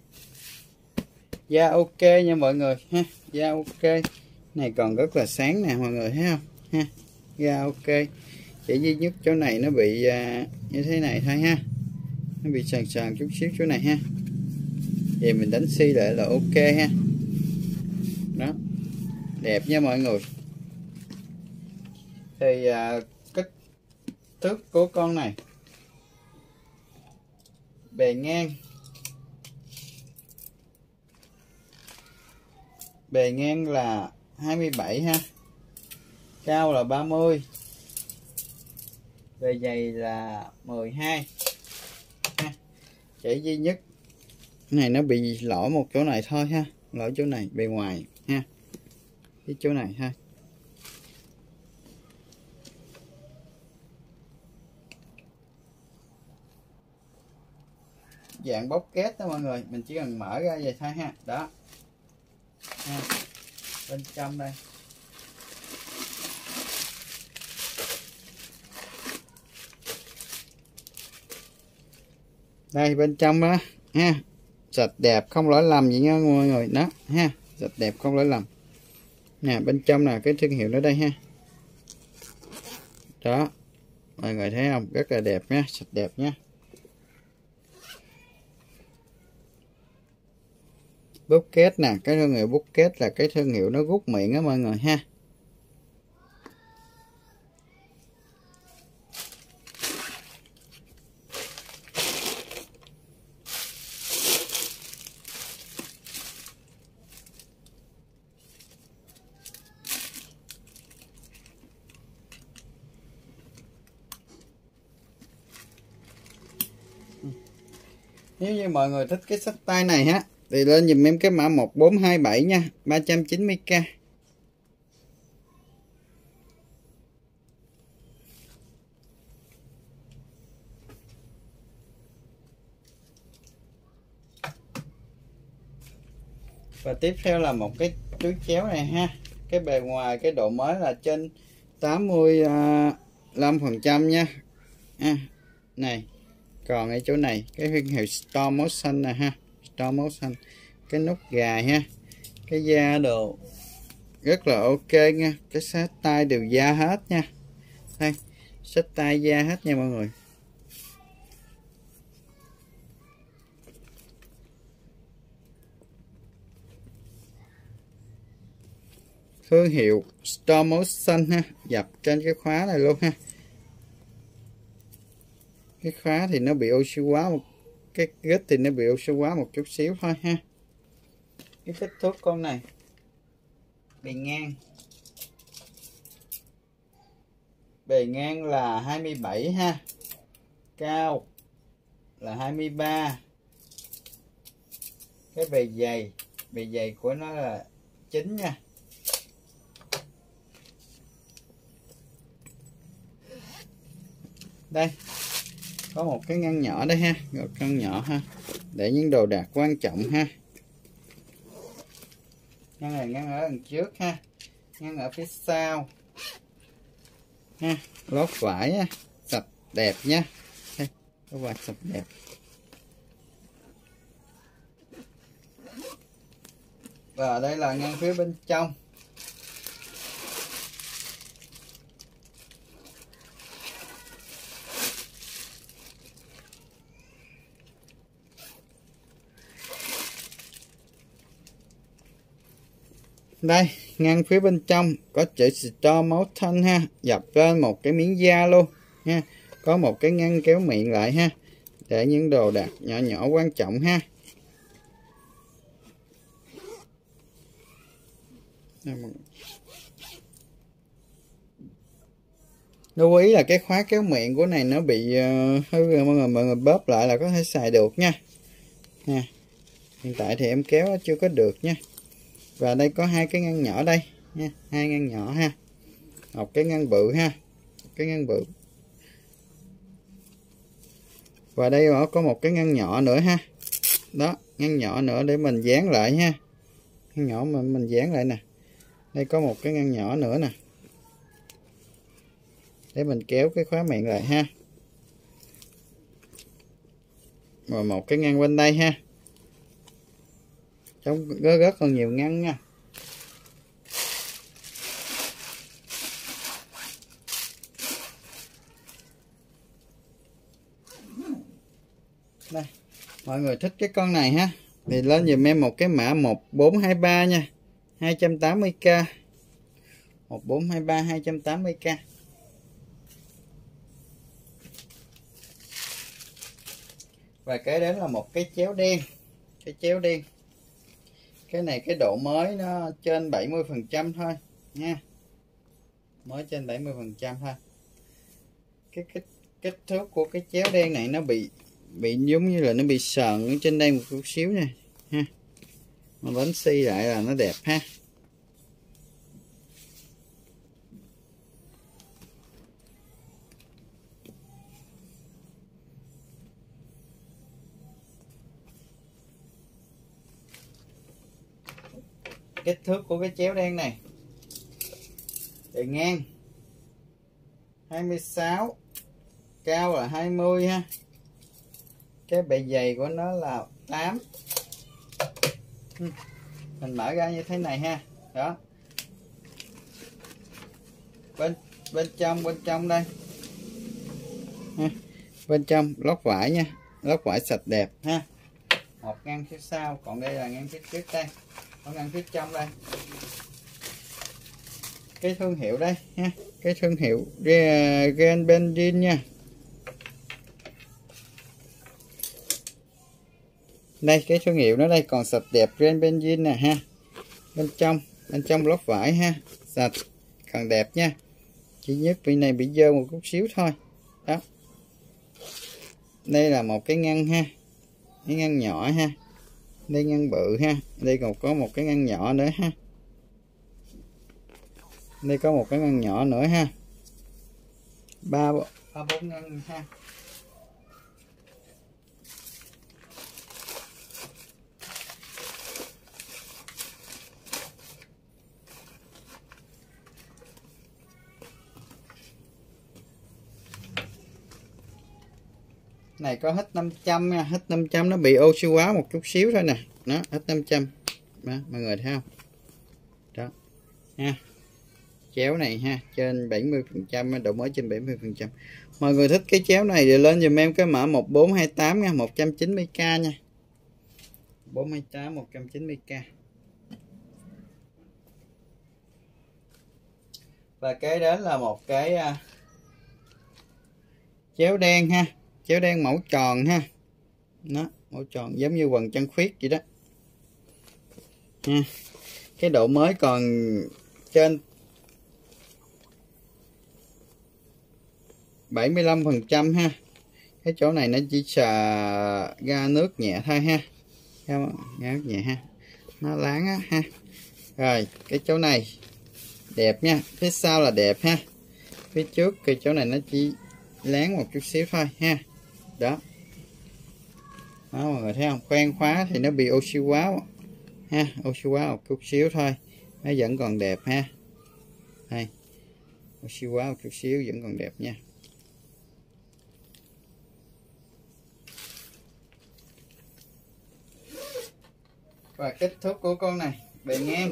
Da ok nha mọi người ha. Da ok. Này còn rất là sáng nè mọi người thấy không ha. Da ok. Chỉ duy nhất chỗ này nó bị như thế này thôi ha. Nó bị sàn sàn chút xíu chỗ này ha. Vậy mình đánh xi lại là ok ha. Đó. Đẹp nha mọi người. Thì kích thước của con này, bề ngang là 27 ha, cao là 30, bề dày là 12 ha. Chỉ duy nhất này nó bị lỗi một chỗ này thôi ha, lỗi chỗ này bề ngoài ha, cái chỗ này ha. Dạng bóc két đó mọi người, mình chỉ cần mở ra vậy thôi ha. Đó ha. Bên trong đây đây, bên trong đó ha, sạch đẹp không lỗi lầm gì nha mọi người. Đó ha, sạch đẹp không lỗi lầm nè. Bên trong là cái thương hiệu nó đây ha. Đó mọi người thấy không, rất là đẹp nha, sạch đẹp nha. Bucket nè, cái thương hiệu Bucket là cái thương hiệu nó rút miệng á mọi người ha. Nếu như mọi người thích cái xách tay này ha thì lên dùm em cái mã 1427 nha, 390k. Và tiếp theo là một cái túi chéo này ha. Cái bề ngoài cái độ mới là trên 85% nha. Này. Còn ở chỗ này cái thương hiệu Storm Motion nè ha. Storm Motion. Cái nút gài ha. Cái da đồ rất là ok nha. Cái sát tay đều da hết nha. Đây, sát tay da hết nha mọi người. Thương hiệu Storm Motion ha, dập trên cái khóa này luôn ha. Cái khóa thì nó bị oxy hóa một cái gít thì nó bị oxy hóa một chút xíu thôi ha. Cái kích thước con này bề ngang là 27 ha, cao là 23. Cái bề dày của nó là 9 nha. Đây có một cái ngăn nhỏ đây ha, một ngăn nhỏ ha, để những đồ đạc quan trọng ha. Ngăn này ngăn ở đằng trước ha, ngăn ở phía sau ha. Lót vải ha, sạch đẹp nha. Đây, lót vải sạch đẹp. Và đây là ngăn phía bên trong. Đây, ngăn phía bên trong có chữ Storm Motion ha, dập lên một cái miếng da luôn ha. Có một cái ngăn kéo miệng lại ha, để những đồ đạc nhỏ nhỏ quan trọng ha. Lưu ý là cái khóa kéo miệng của này nó bị hư rồi mọi người bóp lại là có thể xài được nha. Hiện tại thì em kéo chưa có được nha. Và đây có hai cái ngăn nhỏ đây nha, hai ngăn nhỏ ha. Một cái ngăn bự ha, một cái ngăn bự. Và đây có một cái ngăn nhỏ nữa ha. đó, ngăn nhỏ nữa để mình dán lại ha. Ngăn nhỏ mà mình dán lại nè. Đây có một cái ngăn nhỏ nữa nè, để mình kéo cái khóa miệng lại ha. Rồi một cái ngăn bên đây ha. Trong rất còn nhiều ngăn nha. Đây, mọi người thích cái con này ha thì lên giùm em một cái mã 1423 nha, 280k. 1423 280k. Và cái đến là một cái chéo đen. Cái chéo đen, cái này cái độ mới nó trên 70% thôi nha, mới trên 70% thôi. Cái kích thước của cái chéo đen này nó bị giống như là nó bị sờn ở trên đây một chút xíu nha ha, mà bánh xi lại là nó đẹp ha. Kích thước của cái chéo đen này, bề ngang 26, cao là 20 ha. Cái bề dày của nó là 8. Mình mở ra như thế này ha. Đó. Bên trong đây. Ha. Bên trong lót vải nha, lót vải sạch đẹp ha. Một ngăn phía sau, còn đây là ngăn phía trước đây. Có ngăn phía trong đây. Cái thương hiệu đây ha, cái thương hiệu Gen Benzin nha. Đây cái thương hiệu nó đây còn sạch đẹp, Gen Benzin nè ha. Bên trong lót vải ha, sạch còn đẹp nha. Chỉ nhất bên này bị dơ một chút xíu thôi. Đó. Đây là một cái ngăn ha, cái ngăn nhỏ ha. Đây ngăn bự ha, đây còn có một cái ngăn nhỏ nữa ha. Đây có một cái ngăn nhỏ nữa ha. Ba bốn ngăn ha. Này có hết 500 nha, hết 500 nó bị oxy hóa một chút xíu thôi nè. Đó, hết 500. Đó, mọi người thấy không? Đó. Ha. Chéo này ha, trên 70%, độ mới trên 70%. Mọi người thích cái chéo này thì lên dùm em cái mã 1428 nha, 190k nha. 428 190k. Và cái đến là một cái chéo đen ha, chéo đen mẫu tròn ha. Nó mẫu tròn giống như quần chân khuyết vậy đó. Ha. Cái độ mới còn trên 75% ha. Cái chỗ này nó chỉ xà ra nước nhẹ thôi ha. Ra nước nhẹ ha. Nó láng á ha. Rồi, cái chỗ này đẹp nha, phía sau là đẹp ha. Phía trước cái chỗ này nó chỉ láng một chút xíu thôi ha. Đó. Đó mọi người thấy không? Khoan khóa thì nó bị oxy hóa ha, oxy hóa một chút xíu thôi. Nó vẫn còn đẹp ha. Đây. Oxy hóa một chút xíu vẫn còn đẹp nha. Và kích thước của con này, bề ngang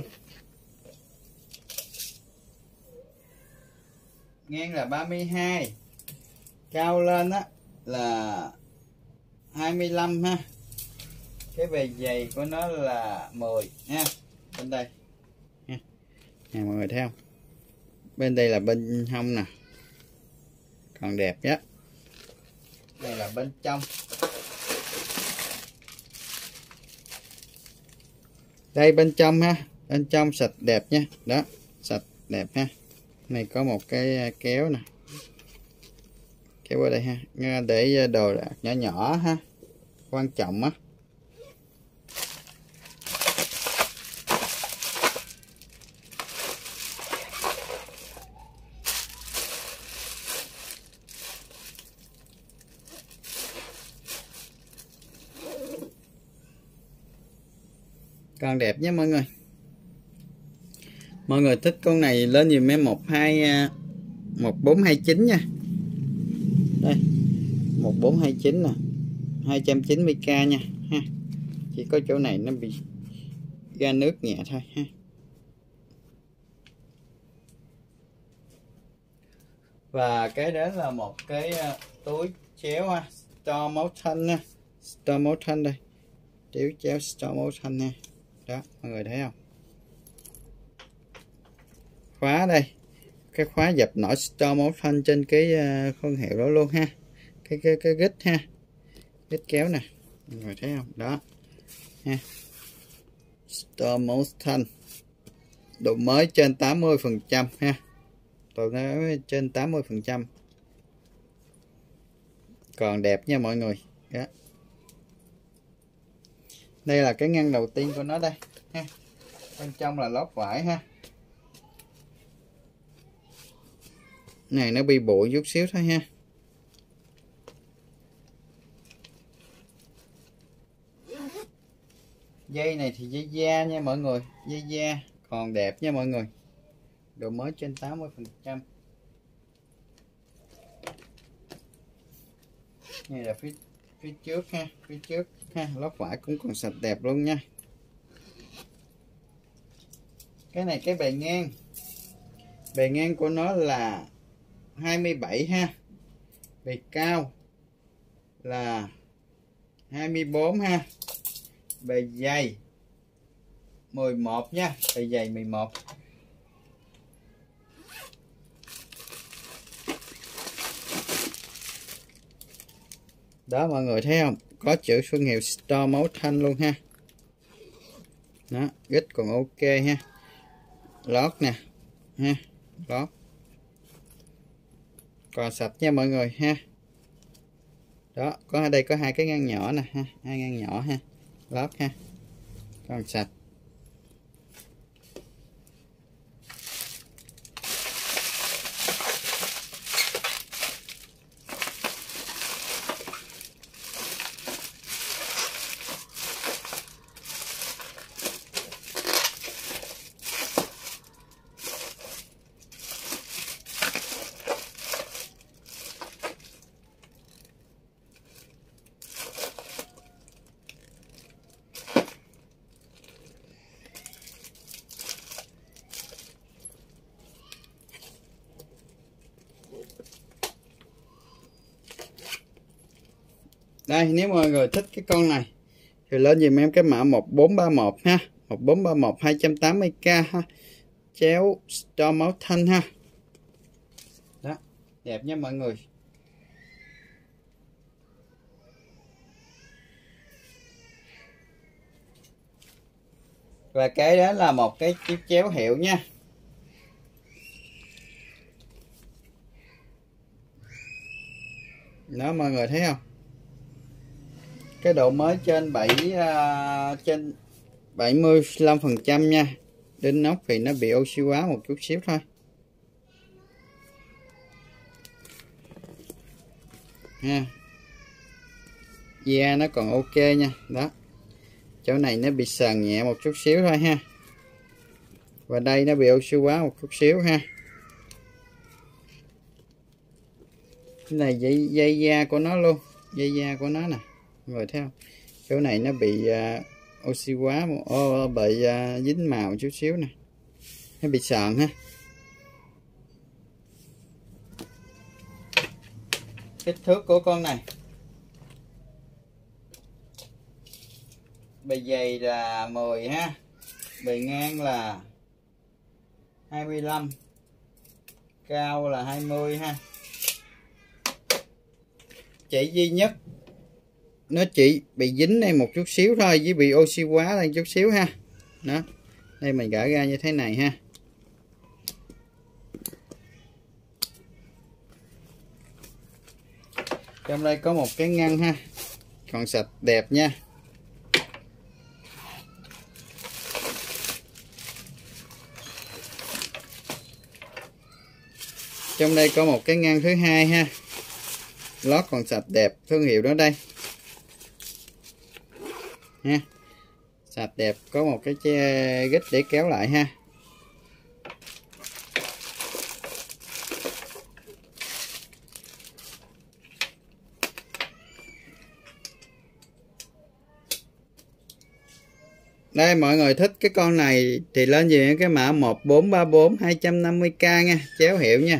là 32, cao lên á là 25 ha. Cái bề dày của nó là 10 ha. Bên đây ha. Nè mọi người thấy không? Bên đây là bên hông nè, còn đẹp nhé. Đây là bên trong. Đây bên trong ha, bên trong sạch đẹp nha. Đó, sạch đẹp ha. Này có một cái kéo nè, kéo qua đây ha, để đồ nhỏ nhỏ ha, quan trọng á. Còn đẹp nhé mọi người. Mọi người thích con này lên dùm em 1429 nha. Đây 1429 nè, 290k nha ha. Chỉ có chỗ này nó bị ra nước nhẹ thôi ha. Và cái đó là một cái túi chéo ha, Storm Mountain nha. Storm Mountain đây, túi chéo Storm Mountain nha. Đó mọi người thấy không? Khóa đây, cái khóa dập nổi Storm Mountain trên cái con hiệu đó luôn ha. Cái gít ha, gít kéo nè, mọi người thấy không? Đó ha, Storm Mountain, độ mới trên 80% ha. Tôi nói trên 80%. Còn đẹp nha mọi người. Đó. Đây là cái ngăn đầu tiên của nó đây ha. Bên trong là lót vải ha. Này nó bị bụi chút xíu thôi ha. Dây này thì dây da nha mọi người, dây da còn đẹp nha mọi người. Độ mới trên 80%. Này là phía trước ha, phía trước ha, lót vải cũng còn sạch đẹp luôn nha. Cái này cái bề ngang của nó là 27 ha, bề cao là 24 ha, bề dày 11 nha, bề dày 11. Đó mọi người thấy không, có chữ thương hiệu Storm Mountain luôn ha. Đó, gít còn ok ha, lót nè ha, lót còn sạch nha mọi người ha. Đó, có ở đây có hai cái ngăn nhỏ nè ha, hai ngăn nhỏ ha, lót ha, còn sạch. Đây, nếu mọi người thích cái con này thì lên dùm em cái mã 1431 ha, 1431 280k ha, chéo Storm Mountain ha. Đó, đẹp nha mọi người. Và cái đó là một cái chiếc chéo hiệu nha. Đó mọi người thấy không? Cái độ mới trên trên 75% nha. Đinh nóc thì nó bị oxy hóa một chút xíu thôi ha. Da nó còn ok nha. Đó, chỗ này nó bị sờn nhẹ một chút xíu thôi ha, và đây nó bị oxy hóa một chút xíu ha. Cái này dây da của nó luôn, dây da của nó nè, mọi người thấy không? Chỗ này nó bị oxy hóa, bị dính màu chút xíu nè, nó bị sờn ha. Kích thước của con này, bề dày là 10 ha, bề ngang là 25, cao là 20 ha. Chỉ duy nhất nó chỉ bị dính đây một chút xíu thôi, với bị oxy hóa lên chút xíu ha. Đó, đây mình gỡ ra như thế này ha. Trong đây có một cái ngăn ha, còn sạch đẹp nha. Trong đây có một cái ngăn thứ hai ha, lót còn sạch đẹp, thương hiệu đó đây ha, Sạch đẹp, có một cái gích để kéo lại ha. Đây, mọi người thích cái con này thì lên về cái mã 1434 250k nha, chéo hiệu nha.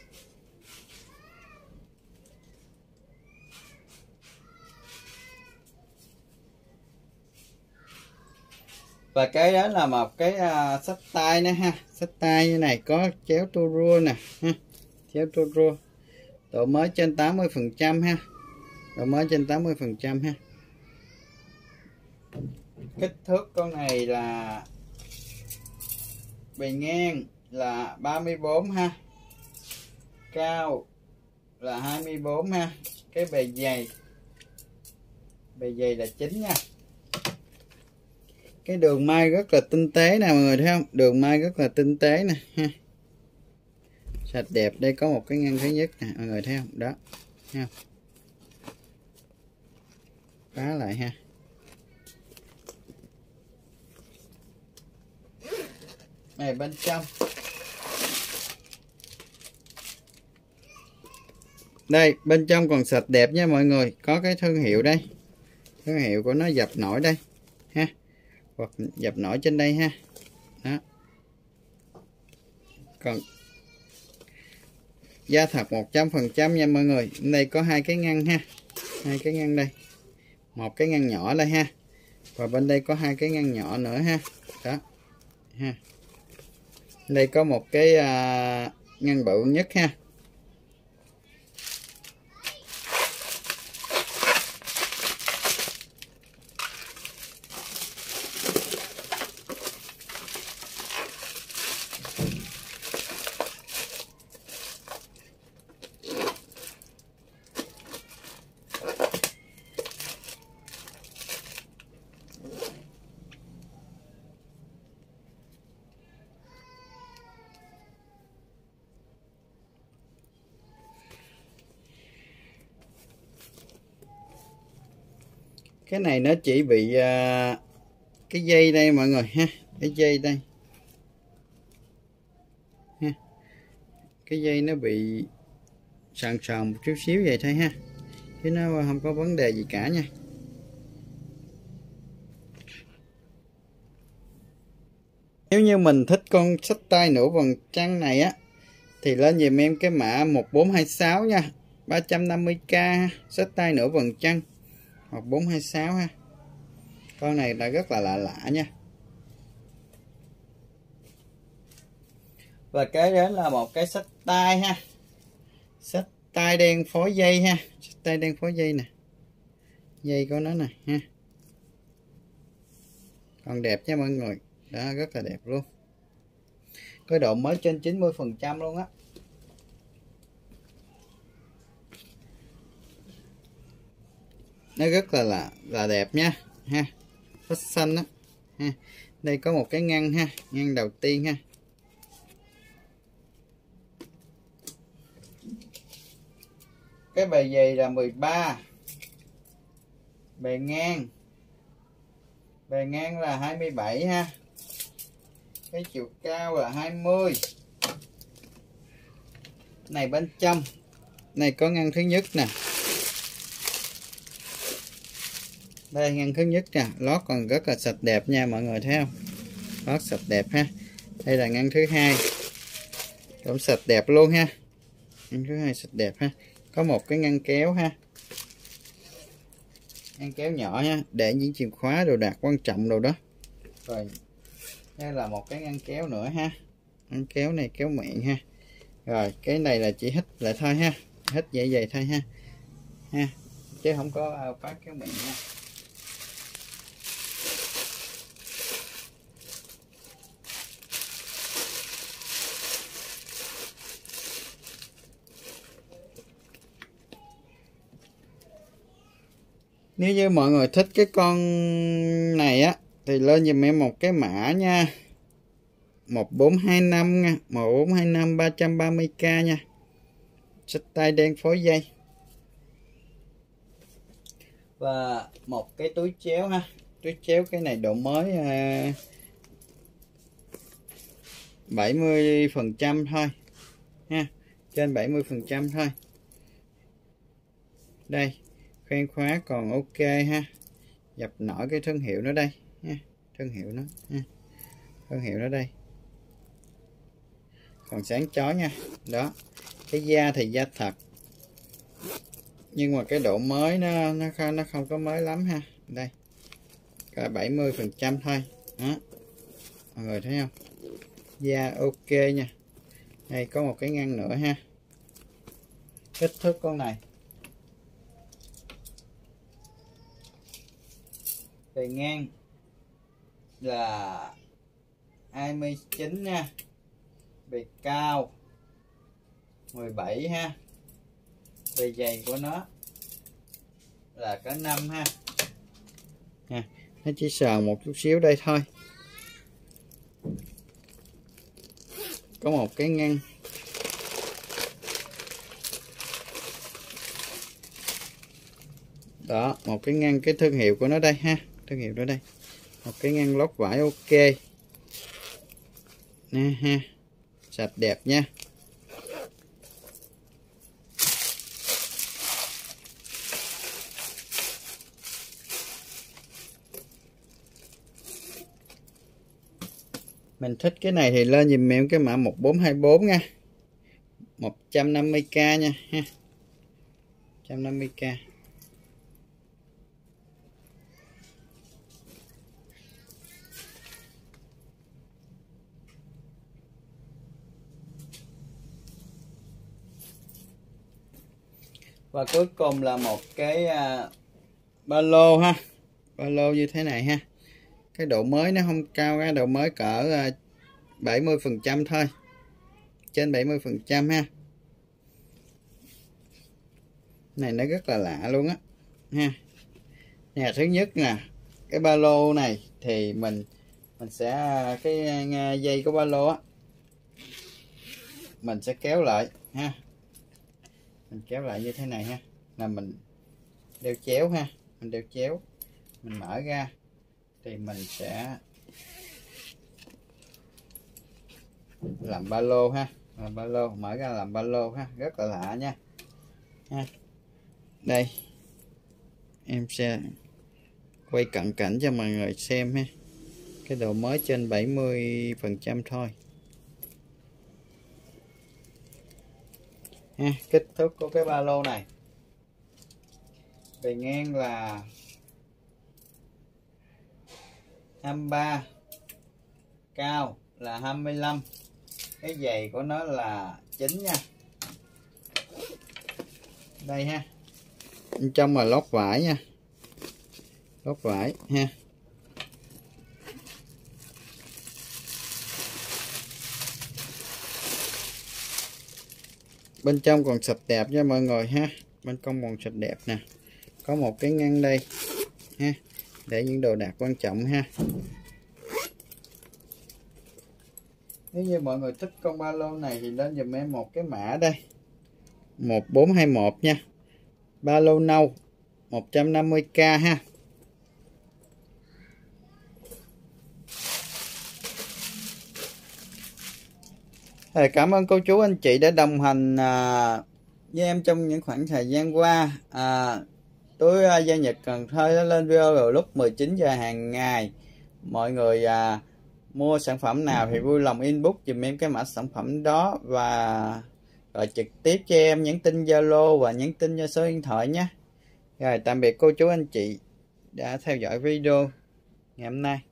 Và cái đó là một cái xách tay nữa ha. Xách tay như này có chéo tua rua nè ha. Chéo tua rua. Độ mới trên 80% ha. Độ mới trên 80% ha. Kích thước con này là bề ngang là 34 ha. Cao là 24 ha. Cái bề dày là 9 nha. Cái đường may rất là tinh tế nè mọi người thấy không? Đường may rất là tinh tế nè ha. Sạch đẹp. Đây có một cái ngăn thứ nhất nè mọi người thấy không? Đó. Thấy không? Phá lại ha. Này bên trong. Đây, bên trong còn sạch đẹp nha mọi người. Có cái thương hiệu đây. Thương hiệu của nó dập nổi đây ha. Hoặc dập nổi trên đây ha. Đó. Còn da thật 100% nha mọi người. Đây có hai cái ngăn ha. Hai cái ngăn đây. Một cái ngăn nhỏ đây ha. Và bên đây có hai cái ngăn nhỏ nữa ha. Đó. Ha. Đây có một cái ngăn bự nhất ha. Cái này nó chỉ bị cái dây đây mọi người ha. Cái dây đây ha. Cái dây nó bị sờn một chút xíu vậy thôi ha. Chứ nó không có vấn đề gì cả nha. Nếu như mình thích con xách tay nửa vầng trăng này á thì lên giùm em cái mã 1426 nha. 350k xách tay nửa vầng trăng 1426 ha. Con này là rất là lạ nha. Và cái đó là một cái xách tay ha. Xách tay đen phối dây ha. Xách tay đen phối dây nè. Dây của nó nè ha. Còn đẹp nha mọi người. Đó, rất là đẹp luôn. Cái độ mới trên 90% luôn á. Nó rất là đẹp nha ha. Phết xanh á ha. Đây có một cái ngăn ha, ngăn đầu tiên ha. Cái bề dày là 13. Bề ngang là 27 ha. Cái chiều cao là 20. Này bên trong này có ngăn thứ nhất nè. Đây ngăn thứ nhất nè, lót còn rất là sạch đẹp nha mọi người thấy không? Lót sạch đẹp ha. Đây là ngăn thứ hai. Cũng sạch đẹp luôn ha. Ngăn thứ hai sạch đẹp ha. Có một cái ngăn kéo ha. Ngăn kéo nhỏ ha, để những chìa khóa đồ đạc quan trọng đồ đó. Rồi. Đây là một cái ngăn kéo nữa ha. Ngăn kéo này kéo miệng ha. Rồi, cái này là chỉ hít lại thôi ha. Hít dễ dày thôi ha. Ha. Chứ không có phát kéo miệng nha. Nếu như mọi người thích cái con này á thì lên giùm em một cái mã nha. 1425 nha, 1425 330k nha. Xách tay đen phối dây. Và một cái túi chéo ha. túi chéo cái này độ mới 70% thôi ha, trên 70% thôi. Đây, khoen khóa còn ok ha, dập nổi cái thương hiệu nó đây ha, thương hiệu nó ha. Thương hiệu nó đây còn sáng chói nha. Đó, cái da thì da thật, nhưng mà cái độ mới nó không có mới lắm ha. Đây, cả 70% thôi đó, mọi người thấy không, da ok nha. Đây có một cái ngăn nữa ha. Kích thước con này bề ngang là 29 nha, bề cao 17 ha, bề dày của nó là cả 5 ha. Nó chỉ sờ một chút xíu đây thôi. Có một cái ngăn đó, một cái ngăn, cái thương hiệu của nó đây ha, thương hiệu đó đây, một cái ngăn lót vải ok nè ha, sạch đẹp nha. Mình thích cái này thì lên dùm em cái mã 1424 nha, 150k nha ha, 150k. Và cuối cùng là một cái ba lô ha, ba lô như thế này ha. Cái độ mới nó không cao, cái độ mới cỡ 70% thôi, trên 70% ha. Này nó rất là lạ luôn á ha. Nè, thứ nhất nè, cái ba lô này thì mình sẽ cái dây của ba lô á, mình sẽ kéo lại ha, mình kéo lại như thế này ha, là mình đeo chéo ha, mình đeo chéo, mình mở ra thì mình sẽ làm ba lô ha, làm ba lô, mở ra làm ba lô ha, rất là lạ nha ha. Đây em sẽ quay cận cảnh cho mọi người xem ha, cái độ mới trên 70% thôi ha. Kích thước của cái ba lô này, bề ngang là 23, cao là 25, cái dày của nó là 9 nha. Đây ha, bên trong là lót vải nha, lót vải ha. Bên trong còn sạch đẹp nha mọi người ha, bên trong còn sạch đẹp nè. Có một cái ngăn đây ha, để những đồ đạc quan trọng ha. Nếu như mọi người thích con ba lô này thì lên dùm em một cái mã đây, 1421 nha, ba lô nâu 150k ha. Cảm ơn cô chú anh chị đã đồng hành với em trong những khoảng thời gian qua. Túi da Nhật Cần Thơ đã lên video vào lúc 19 giờ hàng ngày. Mọi người mua sản phẩm nào thì vui lòng inbox dùm em cái mã sản phẩm đó, và gọi trực tiếp cho em, nhắn tin Zalo và nhắn tin cho số điện thoại nhé. Rồi, tạm biệt cô chú anh chị đã theo dõi video ngày hôm nay.